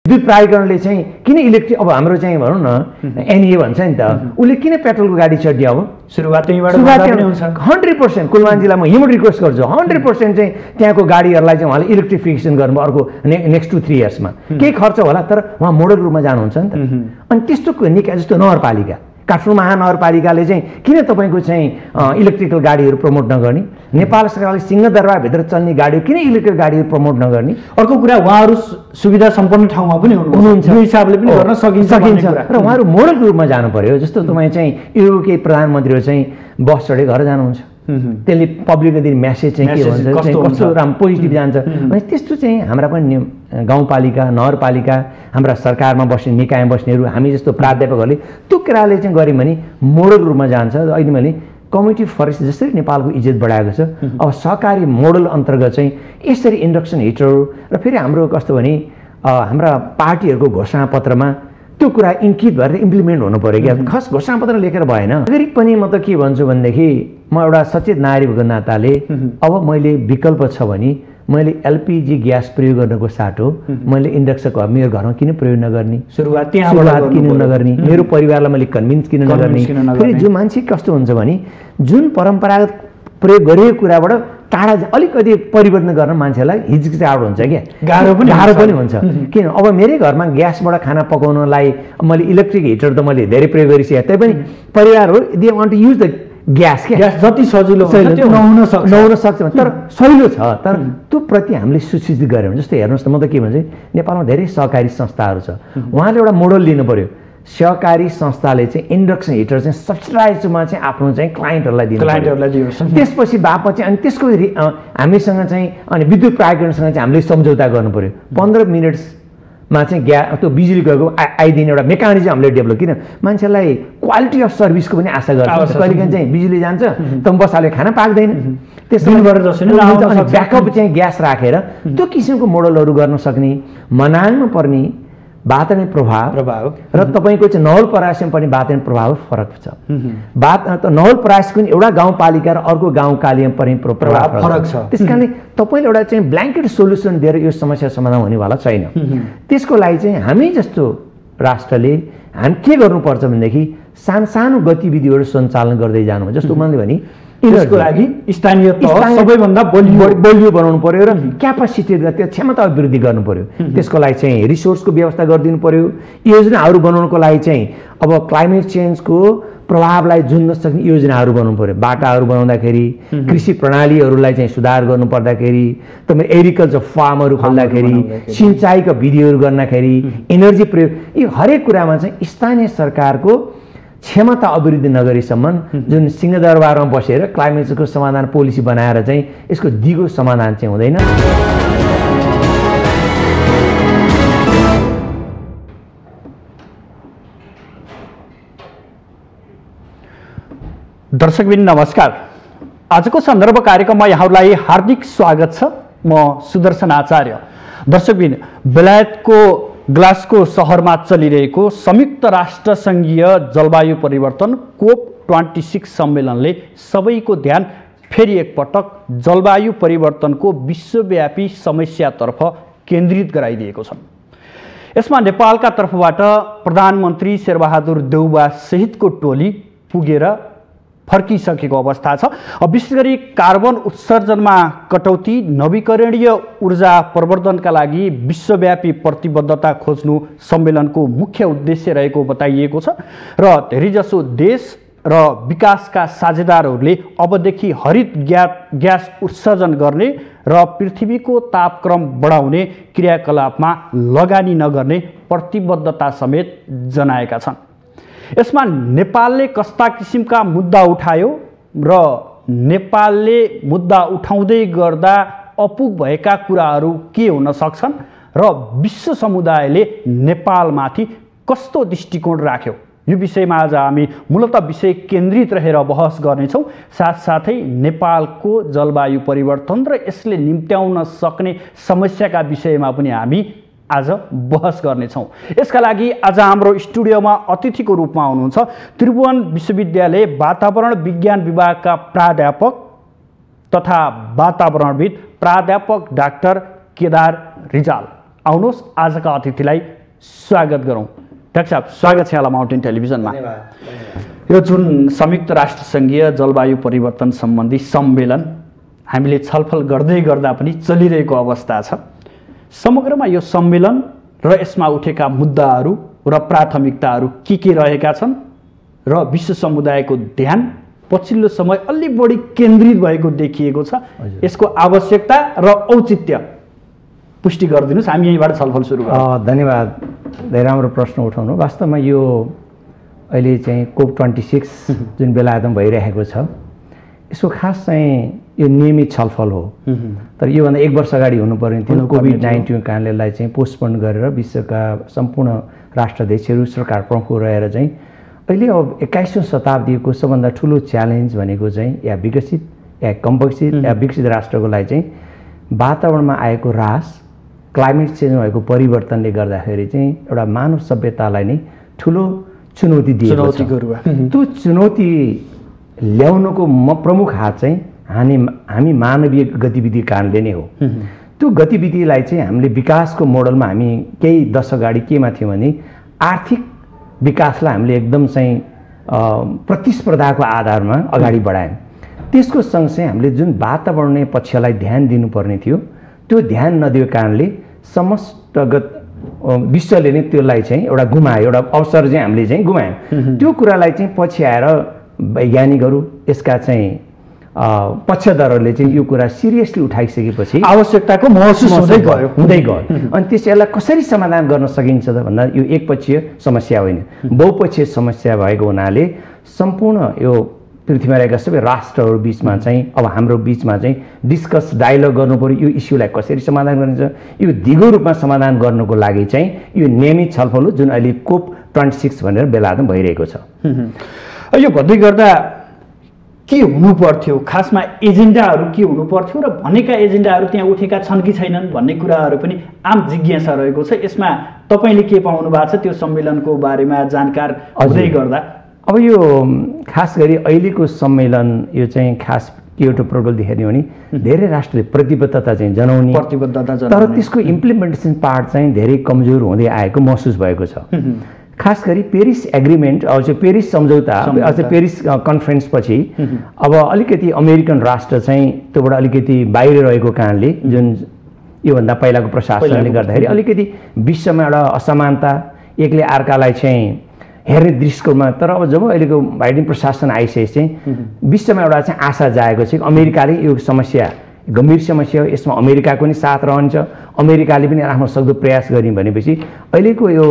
विद्युत प्राधिकरणले चाहिँ किन इलेक्ट्रिक अब हाम्रो चाहिँ भनौँ न एनए भन्छ नि त उसले किन पेट्रोलको गाडी चढ्यो अब सुरुवात त्यहीँबाट 100% कुलमान जिल्लामा हिउँ रिक्वेस्ट गर्छु 100% चाहिँ त्यहाँको गाडीहरूलाई चाहिँ उहाँले इलेक्ट्रिफिकेसन गर्नुभयो अर्को नेक्स्ट 2-3 इयर्समा केही खर्च होला तर उहाँ मोडल रूपमा जानुहुन्छ नि त अनि त्यस्तो निकाय जस्तो नगरपालिका काठमाडौँ महानगरपालिकाले चाहिँ किन तपाईँको चाहिँ इलेक्ट्रिकल गाडीहरू प्रमोट नगर्ने नेपाल सरकारले सिंहदरबारभित्र चल्ने गाडी किन इलेक्ट्रिक गाडीहरू प्रमोट नगर्ने अर्को कुरा उहाँहरू सुविधा सम्पन्न ठाउँमा पनि हुनुहुन्छ यो हिसाबले पनि गर्न सकिन्छ र उहाँहरू मोडलको रूपमा जानु पर्यो जस्तो तपाईँ चाहिँ युरोपकै प्रधानमन्त्रीहरू चाहिँ बस चढे घर जानुहुन्छ त्यसले पब्लिकले दिने म्यासेज चाहिँ के भन्छ कस्तो राम्रो पोजिटिभ जान्छ अनि त्यस्तो चाहिँ हाम्रा पनि गाउँपालिका नगरपालिका हाम्रा सरकारमा बस्ने निकायमा बस्नेहरू हामी जस्तो प्राध्यापकहरूले त्यो कुराले चाहिँ गऱ्यौँ भने मोडल रूपमा जान्छ अहिले मैले कम्युनिटी फरेस्ट जसरी नेपालको इज्जत बढाएको छ अब सहकारी मोडल अन्तर्गत चाहिँ यसरी इन्डक्सन हिटर र फेरि हाम्रो कस्तो भने हाम्रा पार्टीहरूको घोषणापत्रमा त्यो कुरा इङ्कित भएर इम्प्लिमेन्ट हुनु पर्यो क्या खास घोषणापत्र लेखेर भएन नागरिक पनि म त के भन्छु भनेदेखि म एउटा सचेत नागरिक भएको नाताले अब मैले विकल्प छ भने मैले एलपीजी ग्यास प्रयोग गर्नको साटो मैले इन्डक्सनको मेरो घरमा किन प्रयोग नगर्ने सुरुवात त्यहाँबाट किन नगर्ने मेरो परिवारलाई मैले कन्भिन्स किन नगर्ने फेरि जो मान्छे कस्तो हुन्छ भने जुन परम्परागत प्रयोग गरिएको कुराबाट टाढा अलिकति परिवर्तन गर्न मान्छेलाई हिचकिचाहट हुन्छ क्या गाह्रो पनि हुन्छ किन अब मेरै घरमा ग्यासबाट खाना पकाउनलाई मैले इलेक्ट्रिक हिटर त मैले धेरै प्रयोग गरिसकेँ तैपनि परिवारहरू they want to use the gas क्या जति सजिलो नहुन सक्छ तर सजिलो छ तर त्यो प्रति हामीले सूचित गऱ्यौँ जस्तो हेर्नुहोस् त म त के भन्छु नेपालमा धेरै सहकारी संस्थाहरू छ उहाँले एउटा मोडल लिनु पर्यो सहकारी संस्थाले चाहिँ इन्डक्सन हिटर चाहिँ सब्सिडाइजमा चाहिँ आफ्नो चाहिँ क्लाइन्टहरूलाई दिनु त्यसपछि बापत चाहिँ अनि त्यसको हामीसँग चाहिँ अनि विद्युत प्राधिकरणसँग चाहिँ हामीले सम्झौता गर्नु पर्यो 15 मिनट्समा चाहिँ त्यो बिजुली गएको आइदिने एउटा मेकानिजम हामीले डेभलप किन मान्छेलाई क्वालिटी अफ सर्भिसको पनि आशा गर्छ कहिलेकाहीँ चाहिँ बिजुली जान्छ त बसाले खाना पाक्दैन त्यसबाट ब्याकअप चाहिँ ग्यास राखेर त्यो किसिमको मोडलहरू गर्न सक्ने मनाङमा पर्ने वातावरण प्रभाव र तपाईँको चाहिँ नवलपरासीमा पनि वातावरण प्रभाव फरक छ नवलपरासी पनि एउटा गाउँपालिका र अर्को गाउँकालीमा पनि प्रभाव फरक छ त्यसकारणले तपाईँले एउटा चाहिँ ब्ल्याङ्केट सोल्युसन दिएर यो समस्या समाधान हुनेवाला छैन त्यसको लागि चाहिँ हामी जस्तो राष्ट्रले हामी के गर्नुपर्छ भनेदेखि सानो गतिविधिहरू सञ्चालन गर्दै जानु जस्तो उहाँले भने यसको लागि स्थानीय सबैभन्दा बलियो बनाउनु पर्यो र क्यापासिटी त्यो क्षमता अभिवृद्धि गर्नु पर्यो त्यसको लागि चाहिँ रिसोर्सको व्यवस्था गरिदिनु पर्यो योजनाहरू बनाउनको लागि चाहिँ अब क्लाइमेट चेन्जको प्रभावलाई जुन्न सक्ने योजनाहरू बनाउनु पर्यो बाटाहरू बनाउँदाखेरि कृषि प्रणालीहरूलाई चाहिँ सुधार गर्नु पर्दाखेरि तपाईँ एग्रिकल्चर फार्महरू खोल्दाखेरि सिँचाइका विधिहरू गर्दाखेरि एनर्जी प्रयोग यो हरेक कुरामा चाहिँ स्थानीय सरकारको क्षमता अभिवृद्धि नगरीसम्म जुन सिंहदरबारमा बसेर क्लाइमेट चेन्जको समाधान पोलिसी बनाएर चाहिँ यसको दिगो समाधान चाहिँ हुँदैन। दर्शकबिन नमस्कार, आजको सन्दर्भ कार्यक्रममा यहाँहरूलाई हार्दिक स्वागत छ। म सुदर्शन आचार्य। दर्शकबिन, बेलायतको ग्लास्गो शहरमा चलिरहेको संयुक्त राष्ट्र संघीय जलवायु परिवर्तन COP26 सम्मेलनले सबैको ध्यान फेरि एकपटक जलवायु परिवर्तनको विश्वव्यापी समस्यातर्फ केन्द्रित गराइदिएको छ। यसमा नेपालका तर्फबाट प्रधानमन्त्री शेरबहादुर देउबा सहितको टोली पुगेर फर्किसकेको अवस्था छ। विशेष गरी कार्बन उत्सर्जनमा कटौती, नवीकरणीय ऊर्जा प्रवर्धनका लागि विश्वव्यापी प्रतिबद्धता खोज्नु सम्मेलनको मुख्य उद्देश्य रहेको बताइएको छ र धेरैजसो देश र विकासका साझेदारहरूले अबदेखि हरित ग्यास उत्सर्जन गर्ने र पृथ्वीको तापक्रम बढाउने क्रियाकलापमा लगानी नगर्ने प्रतिबद्धता समेत जनाएका छन्। यसमा नेपालले कस्ता किसिमका मुद्दा उठायो र नेपालले मुद्दा उठाउँदै गर्दा अपुग भएका कुराहरू के हुन सक्छन् र विश्व समुदायले नेपालमाथि कस्तो दृष्टिकोण राख्यो, यो विषयमा आज हामी मूलतः विषय केन्द्रित रहेर बहस गर्नेछौँ। साथसाथै नेपालको जलवायु परिवर्तन र यसले निम्त्याउन सक्ने समस्याका विषयमा पनि हामी आज बहस गर्नेछौँ। यसका लागि आज हाम्रो स्टुडियोमा अतिथिको रूपमा हुनुहुन्छ त्रिभुवन विश्वविद्यालय वातावरण विज्ञान विभागका प्राध्यापक तथा वातावरणविद प्राध्यापक डाक्टर केदार रिजाल। आउनुहोस् आजका अतिथिलाई स्वागत गरौँ। डाक्टर साहब, स्वागत छ यहाँलाई माउन्टेन टेलिभिजनमा। यो जुन संयुक्त राष्ट्र सङ्घीय जलवायु परिवर्तन सम्बन्धी सम्मेलन हामीले छलफल गर्दै गर्दा पनि चलिरहेको अवस्था छ। समग्रमा यो सम्मेलन र यसमा उठेका मुद्दाहरू र प्राथमिकताहरू के रहेका छन् र विश्व समुदायको ध्यान पछिल्लो समय अलि बढी केन्द्रित भएको देखिएको छ। यसको आवश्यकता र औचित्य पुष्टि गरिदिनुहोस्, हामी यहीँबाट छलफल सुरु गरौँ। धन्यवाद, धेरै राम्रो प्रश्न उठाउनु। वास्तवमा यो अहिले चाहिँ COP26 जुन बेलायतमा भइरहेको छ, यसको खास चाहिँ यो नियमित छलफल हो। तर योभन्दा 1 वर्ष अगाडि हुनुपर्ने थियो। कोभिड-19 कारणले चाहिँ पोस्टपोन गरेर विश्वका सम्पूर्ण राष्ट्रध्यक्षहरू, सरकार प्रमुख रहेर चाहिँ अहिले अब 21औं शताब्दीको सबभन्दा ठुलो च्यालेन्ज भनेको चाहिँ या विकसित या कम विकसित या विकसित राष्ट्रको लागि चाहिँ वातावरणमा आएको ह्रास, क्लाइमेट चेन्ज भएको परिवर्तनले गर्दाखेरि चाहिँ एउटा मानव सभ्यतालाई नै ठुलो चुनौती दिएको छ। त्यो चुनौती ल्याउनुको प्रमुख हात चाहिँ हामी मानवीय गतिविधि कारणले नै हो। त्यो गतिविधिलाई चाहिँ हामीले विकासको मोडलमा हामी केही दशक अगाडि केमा थियौँ भने आर्थिक विकासलाई हामीले एकदम चाहिँ प्रतिस्पर्धाको आधारमा अगाडि बढायौँ। त्यसको सँगसँगै हामीले जुन वातावरणीय पक्षलाई ध्यान दिनुपर्ने थियो त्यो ध्यान नदिएको कारणले समष्टगत विश्वले नै त्यसलाई चाहिँ एउटा गुमायो, एउटा अवसर चाहिँ हामीले चाहिँ गुमायौँ। त्यो कुरालाई चाहिँ पछि आएर वैज्ञानिकहरू, यसका चाहिँ पक्षधरहरूले चाहिँ यो कुरा सिरियसली उठाइसकेपछि आवश्यकताको महसुस हुँदै गयो। अनि त्यसलाई कसरी समाधान गर्न सकिन्छ त भन्दा यो एकपक्षीय समस्या होइन, बहुपक्षीय समस्या भएको हुनाले सम्पूर्ण यो पृथ्वीमा रहेका सबै राष्ट्रहरू बिचमा चाहिँ अब हाम्रो बिचमा चाहिँ डिस्कस डायलग गर्नु पर्यो। यो इस्युलाई कसरी समाधान गरिन्छ, यो दिगो रूपमा समाधान गर्नुको लागि चाहिँ यो नियमित छलफल हो जुन अहिले COP26 भनेर बेलायतमा भइरहेको छ। यो भन्दै गर्दा के हुनु पर्थ्यो, खासमा एजेन्डाहरू के हुनु पर्थ्यो र भनेका एजेन्डाहरू त्यहाँ उठेका छन् कि छैनन् भन्ने कुराहरू पनि आम जिज्ञासा रहेको छ। यसमा तपाईँले के पाउनु भएको छ त्यो सम्मेलनको बारेमा जानकार हुँदै गर्दा? अब यो खास गरी अहिलेको सम्मेलन यो चाहिँ खास क्योटो प्रोटोकल देख्ने हो भने धेरै राष्ट्रले प्रतिबद्धता चाहिँ जनाउने, तर त्यसको इम्प्लिमेन्टेसन पार्ट चाहिँ धेरै कमजोर हुँदै आएको महसुस भएको छ। खास गरी पेरिस एग्रिमेन्ट अझ पेरिस सम्झौता अझ पेरिस कन्फरेन्स पछि अब अलिकति अमेरिकन राष्ट्र चाहिँ त्योबाट अलिकति बाहिर रहेको कारणले जुन योभन्दा पहिलाको प्रशासनले गर्दाखेरि अलिकति विश्वमा एउटा असमानता, एकले अर्कालाई चाहिँ हेर्ने दृष्टिकोणमा। तर अब जब अहिलेको बाइडेन प्रशासन आइसकेपछि चाहिँ विश्वमा एउटा चाहिँ आशा जागेको छ। अमेरिकाले यो समस्या गम्भीर समस्या हो, यसमा अमेरिकाको पनि साथ रहन्छ, अमेरिकाले पनि आफ्नो सक्दो प्रयास गर्ने भनेपछि अहिलेको यो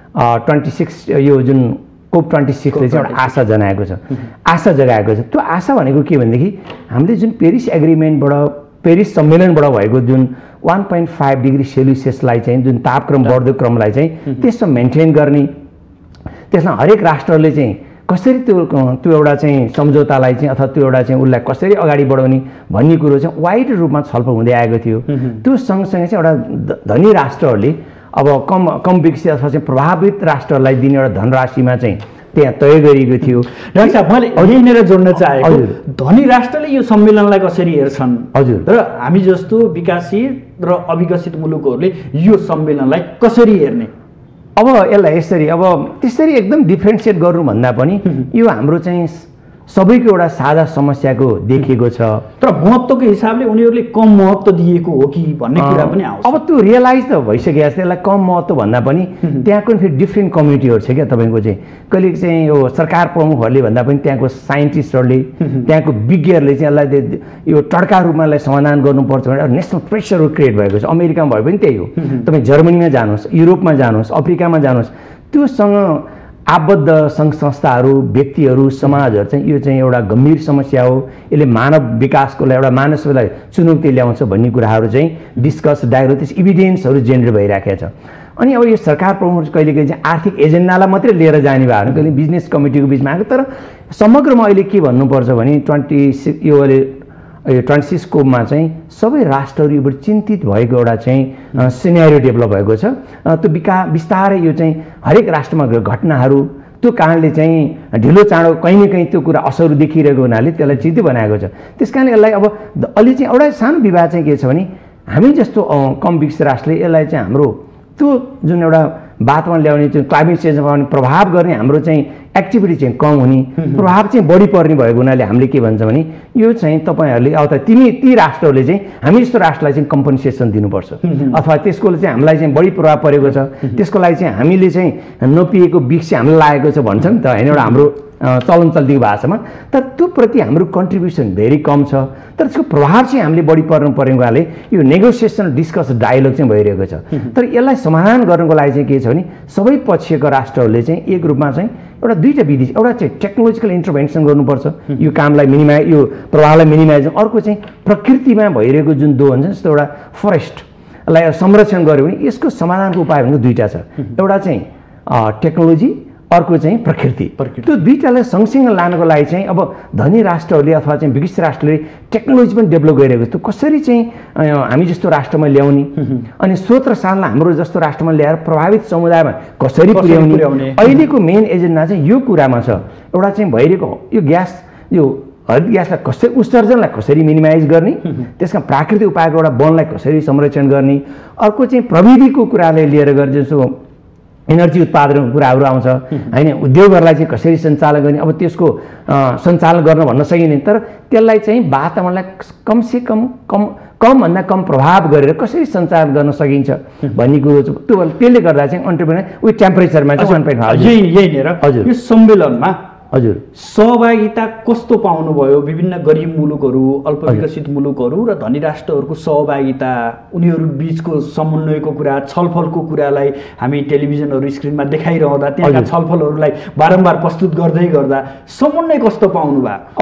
26 यो जुन COP26ले चाहिँ एउटा आशा जनाएको छ, आशा जगाएको छ। त्यो आशा भनेको के भनेदेखि हामीले जुन पेरिस एग्रिमेन्टबाट, पेरिस सम्मेलनबाट भएको जुन 1.5 डिग्री सेल्सियसलाई चाहिँ जुन तापक्रम बढ्दो क्रमलाई चाहिँ त्यसमा मेन्टेन गर्ने, त्यसमा हरेक राष्ट्रले चाहिँ कसरी त्यो एउटा चाहिँ सम्झौतालाई चाहिँ अथवा त्यो एउटा चाहिँ उसलाई कसरी अगाडि बढाउने भन्ने कुरो चाहिँ वाइड रूपमा छलफल हुँदै आएको थियो। त्यो सँगसँगै चाहिँ एउटा धनी राष्ट्रहरूले अब कम विकसित अथवा चाहिँ प्रभावित राष्ट्रलाई दिने एउटा धनराशिमा चाहिँ त्यहाँ तय गरिएको थियो। डाक्टर साहब, मैले यहीँनिर जोड्न चाहेको, धनी राष्ट्रले यो सम्मेलनलाई कसरी हेर्छन् हजुर र हामी जस्तो विकासशील र अविकसित मुलुकहरूले यो सम्मेलनलाई कसरी हेर्ने? अब यसलाई यसरी अब त्यसरी एकदम डिफ्रेन्सिएट गर्नुभन्दा पनि यो हाम्रो चाहिँ सबैको एउटा साझा समस्याको देखिएको छ। तर महत्त्वको हिसाबले उनीहरूले कम महत्त्व दिएको हो कि भन्ने कुरा पनि आउँछ। अब त्यो रियलाइज त भइसकेको छ। त्यसलाई कम महत्त्व भन्दा पनि त्यहाँको फेरि डिफ्रेन्ट कम्युनिटीहरू छ क्या तपाईँको चाहिँ। कहिले चाहिँ यो सरकार प्रमुखहरूले भन्दा पनि त्यहाँको साइन्टिस्टहरूले, त्यहाँको विज्ञहरूले चाहिँ यसलाई यो टड्का रूपमा यसलाई समाधान गर्नुपर्छ भनेर नेसनल प्रेसर क्रिएट भएको छ। अमेरिकामा भए पनि त्यही हो, तपाईँ जर्मनीमा जानुहोस्, युरोपमा जानुहोस्, अफ्रिकामा जानुहोस्, त्योसँग आबद्ध सङ्घ संस्थाहरू, व्यक्तिहरू, समाजहरू चाहिँ यो चाहिँ एउटा गम्भीर समस्या हो, यसले मानव विकासको लागि एउटा मानवलाई चुनौती ल्याउँछ भन्ने कुराहरू चाहिँ डिस्कस डायलोग त्यस इभिडेन्सहरू जेनेरेट भइराखेको छ। अनि अब यो सरकार प्रमुख कहिलेकाहीँ चाहिँ आर्थिक एजेन्डालाई मात्रै लिएर जाने भयो भने कहिले बिजनेस कमिटीको बिचमा आएको। तर समग्रमा अहिले के भन्नुपर्छ भने 26 COP चाहिँ सबै राष्ट्रहरू योबाट चिन्तित भएको एउटा चाहिँ सिनेरियो डेभलप भएको छ। त्यो बिस्तारै यो चाहिँ हरेक राष्ट्रमा घटनाहरू त्यो कारणले चाहिँ ढिलो चाँडो कहीँ न कहीँ त्यो कुरा असर देखिरहेको हुनाले त्यसलाई चिन्तित बनाएको छ। त्यस कारणले यसलाई अब अलि चाहिँ एउटा सानो विवाद चाहिँ के छ भने हामी जस्तो कम विकसित राष्ट्रले यसलाई चाहिँ हाम्रो त्यो जुन एउटा वातावरण ल्याउने चाहिँ क्लाइमेट चेन्जमा पनि प्रभाव गर्ने हाम्रो चाहिँ एक्टिभिटी चाहिँ कम हुने प्रभाव चाहिँ बढी पर्ने भएको हुनाले हामीले के भन्छ भने यो चाहिँ तपाईँहरूले अथवा ती राष्ट्रहरूले चाहिँ हामी जस्तो राष्ट्रलाई चाहिँ कम्पनसेसन दिनुपर्छ अथवा त्यसको चाहिँ हामीलाई चाहिँ बढी प्रभाव परेको छ त्यसको लागि चाहिँ हामीले चाहिँ नपिएको विष चाहिँ हामीलाई लागेको छ भन्छ नि त होइन एउटा हाम्रो चलन चल्तीको भाषामा तर त्यो प्रति हाम्रो कन्ट्रिब्युसन धेरै कम छ तर त्यसको प्रभाव चाहिँ हामीले बढी पर्नु परेकोले यो नेगोसिएसन डिस्कस डायलग चाहिँ भइरहेको छ तर यसलाई समाधान गर्नको लागि चाहिँ के छ भने सबै पक्षका राष्ट्रहरूले चाहिँ एक रूपमा चाहिँ एउटा दुईटा विधि एउटा चाहिँ टेक्नोलोजिकल इन्टरभेन्सन गर्नुपर्छ यो कामलाई यो प्रभावलाई मिनिमाइज अर्को चाहिँ प्रकृतिमा भइरहेको जुन हुन्छ जस्तो एउटा फरेस्टलाई संरक्षण गर्यो भने यसको समाधानको उपाय भनेको दुईटा छ एउटा चाहिँ टेक्नोलोजी अर्को चाहिँ प्रकृति त्यो दुईटालाई सँगसँगै लानको लागि चाहिँ अब धनी राष्ट्रहरूले अथवा चाहिँ विकसित राष्ट्रले टेक्नोलोजी पनि डेभलप गरिरहेको छ त्यो कसरी चाहिँ हामी जस्तो राष्ट्रमा ल्याउने अनि स्रोत र साधनलाई हाम्रो जस्तो राष्ट्रमा ल्याएर प्रभावित समुदायमा कसरी पुर्याउने अहिलेको मेन एजेन्डा चाहिँ यो कुरामा छ एउटा चाहिँ भइरहेको यो ग्यास यो हरित ग्यासलाई कसरी उत्सर्जनलाई कसरी मिनिमाइज गर्ने त्यसका प्राकृतिक उपायको एउटा वनलाई कसरी संरक्षण गर्ने अर्को चाहिँ प्रविधिको कुराले लिएर गएर जस्तो एनर्जी उत्पादनको कुराहरू आउँछ होइन उद्योगहरूलाई चाहिँ कसरी सञ्चालन गर्ने अब त्यसको सञ्चालन गर्न भन्न सकिने तर त्यसलाई चाहिँ वातावरणलाई कमसे कमभन्दा कम प्रभाव गरेर कसरी सञ्चालन गर्न सकिन्छ भन्ने कुरो त्यसले गर्दा चाहिँ अन्टरप्रेन्योर उयो टेम्परेचरमा चाहिँ यही नै हजुर यो सम्मेलनमा हजुर सहभागिता कस्तो पाउनुभयो विभिन्न गरिब मुलुकहरू अल्पविकसित मुलुकहरू र धनी राष्ट्रहरूको सहभागिता उनीहरू बीचको समन्वयको कुरा छलफलको कुरालाई हामी टेलिभिजनहरू स्क्रिनमा देखाइरहँदा त्यहाँका छलफलहरूलाई बारम्बार प्रस्तुत गर्दै गर्दा समन्वय कस्तो पाउनुभयो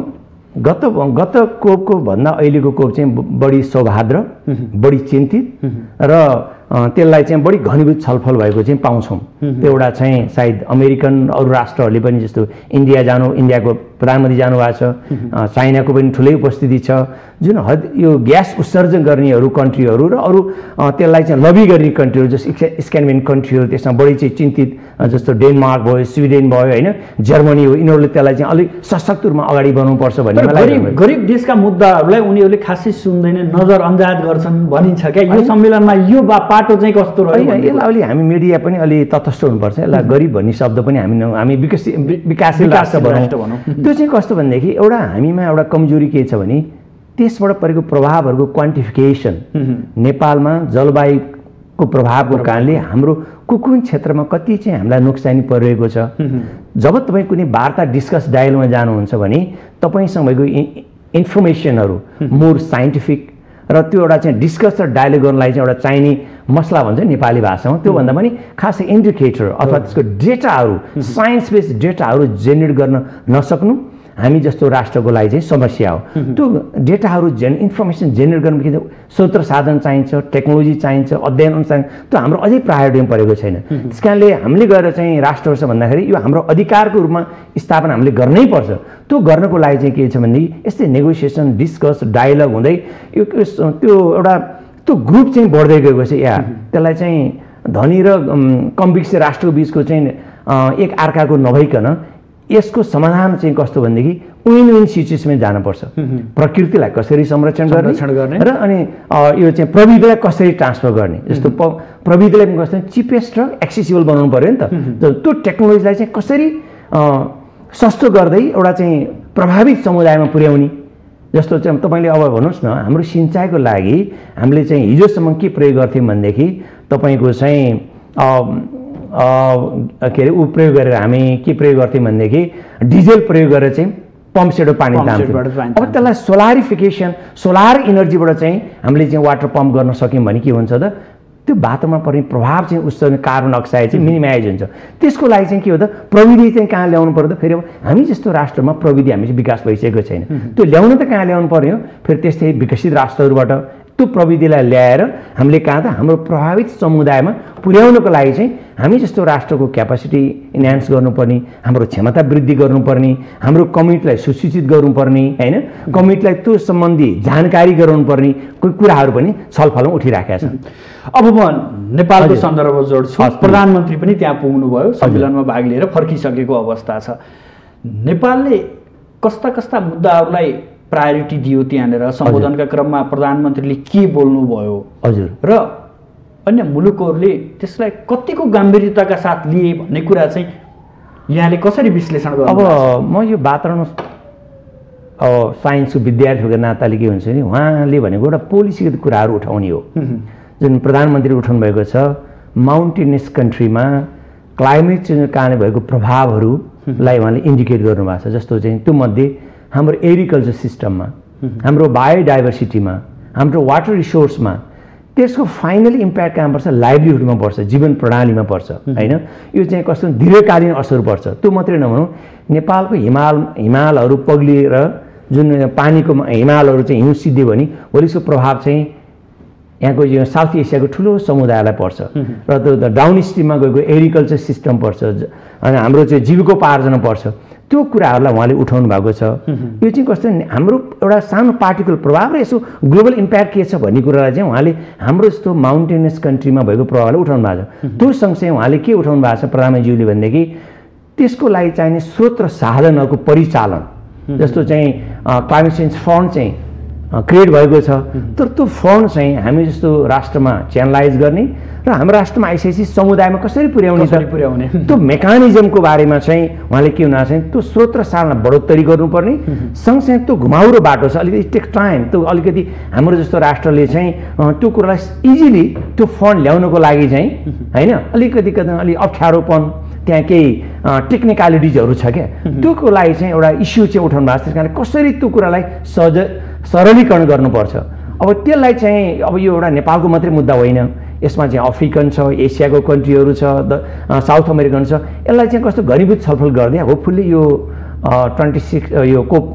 अब गत कोपको भन्दा अहिलेको कोप चाहिँ बढी सौहार्द्र बढी चिन्तित र त्यसलाई चाहिँ बढी घनीभूत छलफल भएको चाहिँ पाउँछौँ त्यो एउटा चाहिँ सायद अमेरिकन अरू राष्ट्रहरूले पनि जस्तो इन्डियाको प्रधानमन्त्री जानुभएको छ चाइनाको पनि ठुलै उपस्थिति छ जुन यो ग्यास उत्सर्जन गर्नेहरू कन्ट्रीहरू र अरू त्यसलाई चाहिँ लबी गर्ने कन्ट्रीहरू जस्तो स्क्यान्डिनेभियन कन्ट्रीहरू त्यसमा बढी चाहिँ चिन्तित जस्तो डेनमार्क भयो स्विडेन भयो होइन जर्मनी हो यिनीहरूले त्यसलाई चाहिँ अलिक सशक्त रूपमा अगाडि बढाउनुपर्छ भन्ने गरिब देशका मुद्दाहरूलाई उनीहरूले खासै सुन्दैन नजरअन्दाज गर्छन् भनिन्छ क्या यो सम्मेलनमा यो पाटो चाहिँ कस्तो रह्यो यसलाई अलि हामी मिडिया पनि अलि तटस्थ हुनुपर्छ यसलाई गरिब भन्ने शब्द पनि हामी विकासशील राष्ट्र भनौँ त्यो चाहिँ कस्तो भनेदेखि एउटा हामीमा एउटा कमजोरी के छ भने त्यसबाट परेको प्रभावहरूको क्वान्टिफिकेसन नेपालमा जलवायुको प्रभावको कारणले हाम्रो कुन क्षेत्रमा कति चाहिँ हामीलाई नोक्सानी परिरहेको छ जब तपाईँ कुनै वार्ता डिस्कस डायलगमा जानुहुन्छ भने तपाईँसँग भएको इन्फर्मेसनहरू मोर साइन्टिफिक र त्यो एउटा चाहिँ डिस्कस र डायलग गर्नलाई चाहिँ एउटा चाहिने मसला भन्छ नेपाली भाषामा त्योभन्दा पनि खासै इन्डिकेटर अथवा त्यसको डेटाहरू साइन्स बेस्ड डेटाहरू जेनेरेट गर्न नसक्नु हामी जस्तो राष्ट्रको लागि चाहिँ समस्या हो त्यो डेटाहरू इन्फर्मेसन जेनेरेट गर्नु के स्रोत साधन चाहिन्छ टेक्नोलोजी चाहिन्छ अध्ययन चाहिन्छ त्यो हाम्रो अझै प्रायोरिटीमा परेको छैन त्यस कारणले हामीले गएर चाहिँ राष्ट्रहरू भन्दाखेरि यो हाम्रो अधिकारको रूपमा स्थापना हामीले गर्नै पर्छ त्यो गर्नको लागि चाहिँ के छ भनेदेखि यस्तै नेगोसिएसन डिस्कस डायलग हुँदै यो त्यो एउटा त्यो ग्रुप चाहिँ बढ्दै गएको छ या त्यसलाई चाहिँ धनी र कम विकसित राष्ट्रको बिचको चाहिँ एक अर्काको नभइकन यसको समाधान चाहिँ कस्तो भनेदेखि विन विन सिचुएसनमा जानुपर्छ प्रकृतिलाई कसरी संरक्षण गर्ने र अनि यो चाहिँ प्रविधिलाई कसरी ट्रान्सफर गर्ने जस्तो प्रविधिलाई पनि कस्तो चिपेस्ट र एक्सेसिबल बनाउनु पर्यो नि त त्यो टेक्नोलोजीलाई चाहिँ कसरी सस्तो गर्दै एउटा चाहिँ प्रभावित समुदायमा पुर्याउने जस्तो चाहिँ तपाईँले अब भन्नुहोस् न हाम्रो सिँचाइको लागि हामीले चाहिँ हिजोसम्म के प्रयोग गर्थ्यौँ भनेदेखि तपाईँको चाहिँ के अरे प्रयोग गरेर हामी के प्रयोग गर्थ्यौँ भनेदेखि डिजेल प्रयोग गरेर चाहिँ पम्प सेटको पानी तान्थ्यौँ अब त्यसलाई सोलर इनर्जीबाट चाहिँ हामीले चाहिँ वाटर पम्प गर्न सक्यौँ भने के हुन्छ त त्यो वातावरणमा पर्ने प्रभाव चाहिँ उत्सर्जन कार्बन अक्साइड चाहिँ मिनिमाइज हुन्छ त्यसको लागि चाहिँ के हो त प्रविधि चाहिँ कहाँ ल्याउनु पर्यो त फेरि हामी जस्तो राष्ट्रमा प्रविधि हामी चाहिँ विकास भइसकेको छैन त्यो ल्याउनु त कहाँ ल्याउनु पर्यो फेरि त्यस्तै विकसित राष्ट्रहरूबाट त्यो प्रविधिलाई ल्याएर हामीले कहाँ त हाम्रो प्रभावित समुदायमा पुर्याउनको लागि चाहिँ हामी जस्तो राष्ट्रको क्यापासिटी इन्हान्स गर्नुपर्ने हाम्रो क्षमता वृद्धि गर्नुपर्ने हाम्रो कम्युनिटीलाई सुसूचित गर्नुपर्ने होइन कम्युनिटीलाई त्यो सम्बन्धी जानकारी गराउनुपर्ने कोही कुराहरू पनि छलफलमा उठिराखेका छन् अब म नेपालको सन्दर्भ जोड्छु प्रधानमन्त्री पनि त्यहाँ पुग्नुभयो सम्मेलनमा भाग लिएर फर्किसकेको अवस्था छ नेपालले कस्ता मुद्दाहरूलाई प्रायोरिटी दियो त्यहाँनिर सम्बोधनका क्रममा प्रधानमन्त्रीले के बोल्नुभयो हजुर र अन्य मुलुकहरूले त्यसलाई कतिको गम्भीरताका साथ लिए भन्ने कुरा चाहिँ यहाँले कसरी विश्लेषण गर्नु? अब म यो वातावरण साइन्सको विद्यार्थीको नाताले के हुन्छ नि, उहाँले भनेको एउटा पोलिसीगत कुराहरू उठाउने हो। जुन प्रधानमन्त्री उठाउनु भएको छ, माउन्टेनियस कन्ट्रीमा क्लाइमेट चेन्जको कारणले भएको प्रभावहरूलाई उहाँले इन्डिकेट गर्नुभएको छ। जस्तो चाहिँ त्यो मध्ये हाम्रो एग्रिकल्चर सिस्टममा, हाम्रो बायोडाइभर्सिटीमा, हाम्रो वाटर रिसोर्समा त्यसको फाइनल इम्प्याक्ट कहाँ पर्छ? लाइभलीहुडमा पर्छ, जीवन प्रणालीमा पर्छ होइन। यो चाहिँ कस्तो दीर्घकालीन असर पर्छ। त्यो मात्रै नभनौँ, नेपालको हिमालहरू पग्लिएर जुन पानीको हिमालहरू चाहिँ हिउँ सिद्धे भने भोलि यसको प्रभाव चाहिँ यहाँको यो साउथ एसियाको ठुलो समुदायलाई पर्छ र त्यो डाउन स्ट्रिममा गएको एग्रिकल्चर सिस्टम पर्छ अनि हाम्रो चाहिँ जीविकोपार्जन पर्छ। त्यो कुराहरूलाई उहाँले उठाउनु भएको छ। यो चाहिँ कस्तो हाम्रो एउटा सानो पार्टिकल प्रभाव र यसो ग्लोबल इम्प्याक्ट के छ भन्ने कुरालाई चाहिँ उहाँले हाम्रो जस्तो माउन्टेनियस कन्ट्रीमा भएको प्रभावलाई उठाउनु भएको छ। त्यो सँगसँगै उहाँले के उठाउनु भएको छ प्रधानमन्त्रीज्यूले भनेदेखि त्यसको लागि चाहिने स्रोत र साधनहरूको परिचालन, जस्तो चाहिँ क्लाइमेट चेन्ज फन्ड चाहिँ क्रिएट भएको छ। तर त्यो फन्ड चाहिँ हामी जस्तो राष्ट्रमा च्यानलाइज गर्ने र हाम्रो राष्ट्रमा आइसकेपछि समुदायमा कसरी पुर्याउने त्यो मेकानिजमको बारेमा चाहिँ उहाँले के हुनुहुन्छ भने त्यो स्रोत र साधनलाई बढोत्तरी गर्नुपर्ने, सँगसँगै त्यो घुमाउरो बाटो छ, अलिकति टेक टाइम, त्यो अलिकति हाम्रो जस्तो राष्ट्रले चाहिँ त्यो कुरालाई इजिली त्यो फन्ड ल्याउनको लागि चाहिँ होइन अलिकति अलिक अप्ठ्यारोपन, त्यहाँ केही टेक्निकलिटिजहरू छ क्या, त्योको लागि चाहिँ एउटा इस्यु चाहिँ उठाउनु भएको छ। त्यस कारण कसरी त्यो कुरालाई सरलीकरण गर्नुपर्छ। अब त्यसलाई चाहिँ अब यो एउटा नेपालको मात्रै मुद्दा होइन, यसमा चाहिँ अफ्रिकन छ, एसियाको कन्ट्रीहरू छ, साउथ अमेरिकन छ। यसलाई चाहिँ कस्तो घनीभूत छलफल गर्दै होपफुल्ली यो 26 यो कोप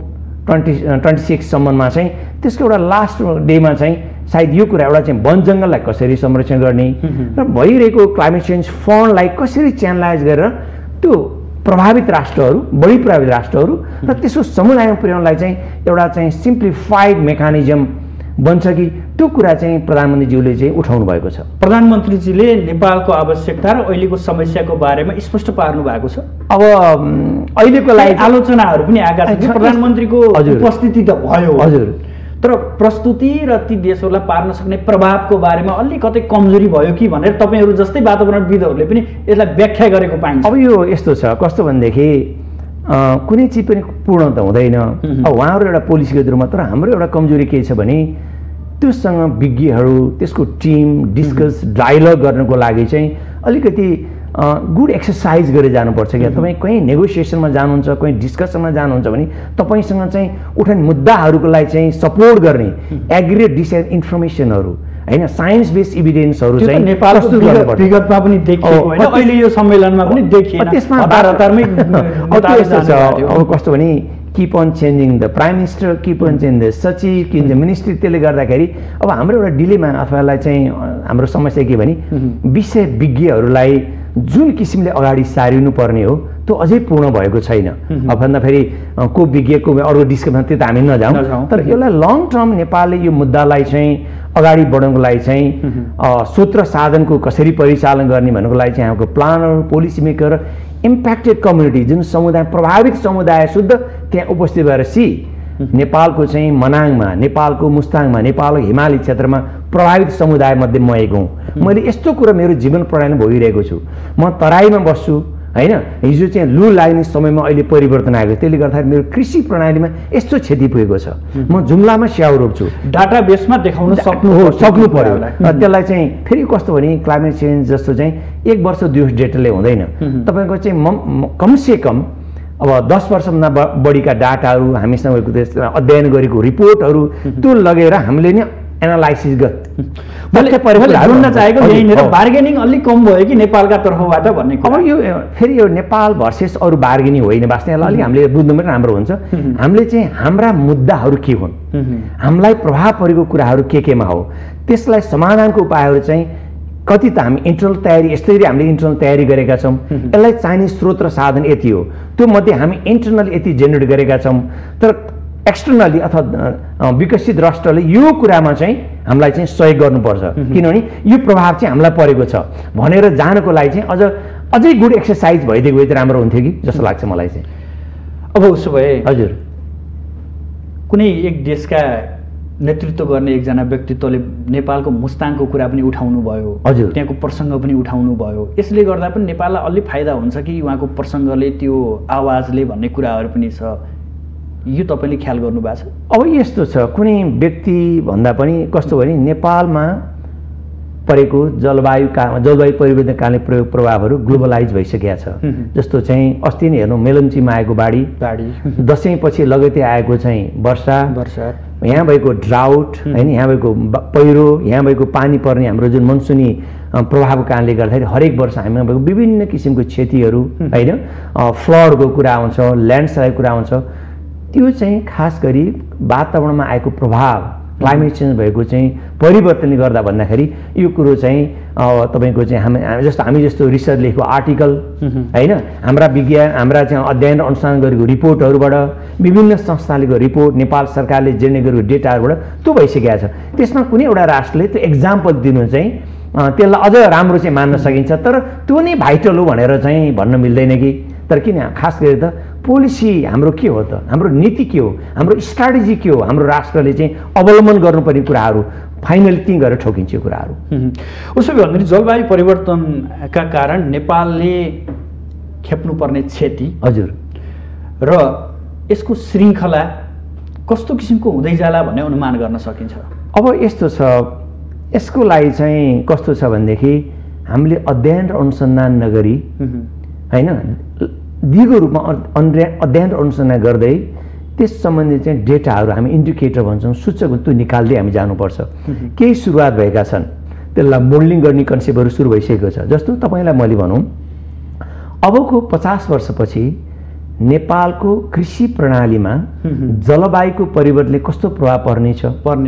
26सम्ममा चाहिँ त्यसको एउटा लास्ट डेमा चाहिँ सायद यो कुरा एउटा चाहिँ वन जङ्गललाई कसरी संरक्षण गर्ने र भइरहेको क्लाइमेट चेन्ज फन्डलाई कसरी च्यानलाइज गरेर त्यो प्रभावित राष्ट्रहरू, बढी प्रभावित राष्ट्रहरू र त्यसको समुदायमा पुर्याउनलाई चाहिँ एउटा चाहिँ सिम्प्लिफाइड मेकानिजम बन्छ कि त्यो कुरा चाहिँ प्रधानमन्त्रीज्यूले चाहिँ उठाउनु भएको छ। प्रधानमन्त्रीजीले नेपालको आवश्यकता र अहिलेको समस्याको बारेमा स्पष्ट पार्नु भएको छ। अब अहिलेको लागि आलोचनाहरू पनि आएका छन्। प्रधानमन्त्रीको उपस्थिति त भयो हजुर, तर प्रस्तुति र ती देशहरूलाई पार्न सक्ने प्रभावको बारेमा अलिकति कमजोरी भयो कि भनेर तपाईँहरू जस्तै वातावरणविदहरूले पनि यसलाई व्याख्या गरेको पाइन्छ। अब यो यस्तो छ, कस्तो भनेदेखि कुनै चिज पनि पूर्ण त हुँदैन। अब उहाँहरू एउटा पोलिसीको रूपमा, तर हाम्रो एउटा कमजोरी के छ भने त्योसँग विज्ञहरू, त्यसको टिम डिस्कस डायलग गर्नको लागि चाहिँ अलिकति गुड एक्सर्साइज गरेर जानुपर्छ क्या। तपाईँ कहीँ नेगोसिएसनमा जानुहुन्छ, कहीँ डिस्कसनमा जानुहुन्छ भने तपाईँसँग चाहिँ उठाउने मुद्दाहरूको लागि चाहिँ सपोर्ट गर्ने एग्रिगेट डिसाइड इन्फर्मेसनहरू होइन, साइन्स बेस्ड इभिडेन्सहरू चाहिँ नेपालको विगतमा पनि देखिएको होइन, अहिले यो सम्मेलनमा पनि देखिएन। त्यसमा अब कस्तो भने keep on changing the prime minister, keep on change the सचिव, किप द मिनिस्ट्री। त्यसले गर्दाखेरि अब हाम्रो एउटा डिलेमा अथवा चाहिँ हाम्रो समस्या के भने विषय विज्ञहरूलाई जुन किसिमले अगाडि सारिनु पर्ने हो त्यो अझै पूर्ण भएको छैन। अब भन्दा फेरि को विज्ञको अरू डिस्कसमा त्यो त हामी नजाउँ, तर यसलाई लङ टर्म नेपालले यो मुद्दालाई चाहिँ अगाडि बढाउनको लागि चाहिँ स्रोत र साधनको कसरी परिचालन गर्ने भन्नुको लागि चाहिँ हाम्रो planner, policy maker, impacted community, जुन समुदाय प्रभावित समुदाय शुद्ध त्यहाँ उपस्थित भएर नेपालको चाहिँ मनाङमा, नेपालको मुस्ताङमा, नेपालको हिमाली क्षेत्रमा प्रभावित समुदाय मध्ये म एक हुँ। मैले यस्तो कुरा मेरो जीवन प्रणालीमा भोगिरहेको छु। म तराईमा बस्छु होइन, हिजो चाहिँ लु लाग्ने समयमा अहिले परिवर्तन आएको, त्यसले गर्दाखेरि मेरो कृषि प्रणालीमा यस्तो क्षति पुगेको छ। म जुम्लामा स्याउ रोप्छु, डाटा बेसमा देखाउन सक्नु पर्यो। त्यसलाई चाहिँ फेरि कस्तो भने क्लाइमेट चेन्ज जस्तो चाहिँ 1 वर्ष 2 वर्ष डेटाले हुँदैन। तपाईँको चाहिँ कमसे कम अब 10 वर्षभन्दा बढीका डाटाहरू हामीसँग अध्ययन गरेको रिपोर्टहरू त्यो लगेर हामीले नै एनालाइसिस भन्न चाहेको यहीँनिर बार्गेनिङ अलिक कम भयो कि नेपालका तर्फबाट भन्ने। अब यो फेरि यो नेपाल भर्सेस अरू बार्गेनिङ होइन, वास्तवमा अलिक हामीले बुझ्नु पनि राम्रो हुन्छ। हामीले चाहिँ हाम्रा मुद्दाहरू के हुन्, हामीलाई प्रभाव परेको कुराहरू केमा हो, त्यसलाई समाधानको उपायहरू चाहिँ कति त हामी इन्टरनल तयारी यसरी हामीले इन्टरनल तयारी गरेका छौँ। यसलाई चाहिने स्रोत र साधन यति हो, त्यो मध्ये हामी इन्टरनल यति जेनेरेट गरेका छौँ, तर एक्सटर्नली अथवा विकसित राष्ट्रले यो कुरामा चाहिँ हामीलाई चाहिँ सहयोग गर्नुपर्छ, किनभने यो प्रभाव चाहिँ हामीलाई परेको छ भनेर जानको लागि चाहिँ अझै गुड एक्सर्साइज भइदिएको भए राम्रो हुन्थ्यो कि जस्तो लाग्छ मलाई चाहिँ। अब उसो भए हजुर कुनै एक देशका नेतृत्व गर्ने एकजना व्यक्तित्वले नेपालको मुस्ताङको कुरा पनि उठाउनु भयो, हजुर, त्यहाँको प्रसङ्ग पनि उठाउनु भयो। यसले गर्दा पनि नेपाललाई अलि फाइदा हुन्छ कि उहाँको प्रसङ्गले, त्यो आवाजले भन्ने कुराहरू पनि छ। यो तपाईँले ख्याल गर्नु भएको छ? अब यस्तो छ, कुनै व्यक्ति भन्दा पनि कस्तो भने नेपालमा परेको जलवायु परिवर्तन कालीन प्रभावहरू ग्लोबलाइज भइसकेका छ। जस्तो चाहिँ अस्ति नै हेर्नु मेलम्चीमा आएको बाढी, दसैँपछि लगतै आएको चाहिँ वर्षा, यहाँ भएको ड्राउट होइन, यहाँ भएको पहिरो, यहाँ भएको पानी पर्ने हाम्रो जुन मनसुनी प्रभावको कारणले गर्दाखेरि हरेक वर्ष हामीमा भएको विभिन्न किसिमको क्षतिहरू होइन, फ्लडको कुरा आउँछ, ल्यान्डस्लाइडको कुरा आउँछ। त्यो चाहिँ खास गरी वातावरणमा आएको प्रभाव, क्लाइमेट चेन्ज भएको चाहिँ परिवर्तनले गर्दा भन्दाखेरि यो कुरो चाहिँ तपाईँको चाहिँ हामी जस्तो रिसर्च लेखेको आर्टिकल होइन, हाम्रा चाहिँ अध्ययन अनुसन्धान गरेको रिपोर्टहरूबाट, विभिन्न संस्थाले गरेको रिपोर्ट, नेपाल सरकारले जेर्ने गरेको डेटाहरूबाट त्यो भइसकेको छ। त्यसमा कुनै एउटा राष्ट्रले त्यो एक्जाम्पल दिनु चाहिँ त्यसलाई अझ राम्रो चाहिँ मान्न सकिन्छ, तर त्यो नै भाइटल हो भनेर चाहिँ भन्न मिल्दैन कि। तर किन खास गरी त पोलिसी हाम्रो के हो त, हाम्रो नीति के हो, हाम्रो स्ट्राटेजी के हो, हाम्रो राष्ट्रले चाहिँ अवलम्बन गर्नुपर्ने कुराहरू फाइनली त्यहीँ गएर ठोकिन्छ कुराहरू। उसो भन्दाखेरि जलवायु परिवर्तनका कारण नेपालले खेप्नुपर्ने क्षति, हजुर, र यसको श्रृङ्खला कस्तो किसिमको हुँदै जाला भन्ने अनुमान गर्न सकिन्छ? अब यस्तो छ, यसको लागि चाहिँ कस्तो छ भनेदेखि हामीले अध्ययन र अनुसन्धान नगरी होइन, दिगो रूपमा अध्ययन र अनुसन्धान गर्दै त्यस सम्बन्धी चाहिँ डेटाहरू हामी इन्डिकेटर भन्छौँ, सूचक त्यो निकाल्दै हामी जानुपर्छ। केही सुरुवात भएका छन्, त्यसलाई मोडलिङ गर्ने कन्सेप्टहरू सुरु भइसकेको छ। जस्तो तपाईँलाई मैले भनौँ, अबको 50 वर्षपछि नेपालको कृषि प्रणालीमा जलवायुको परिवर्तनले कस्तो प्रभाव पर्नेछ,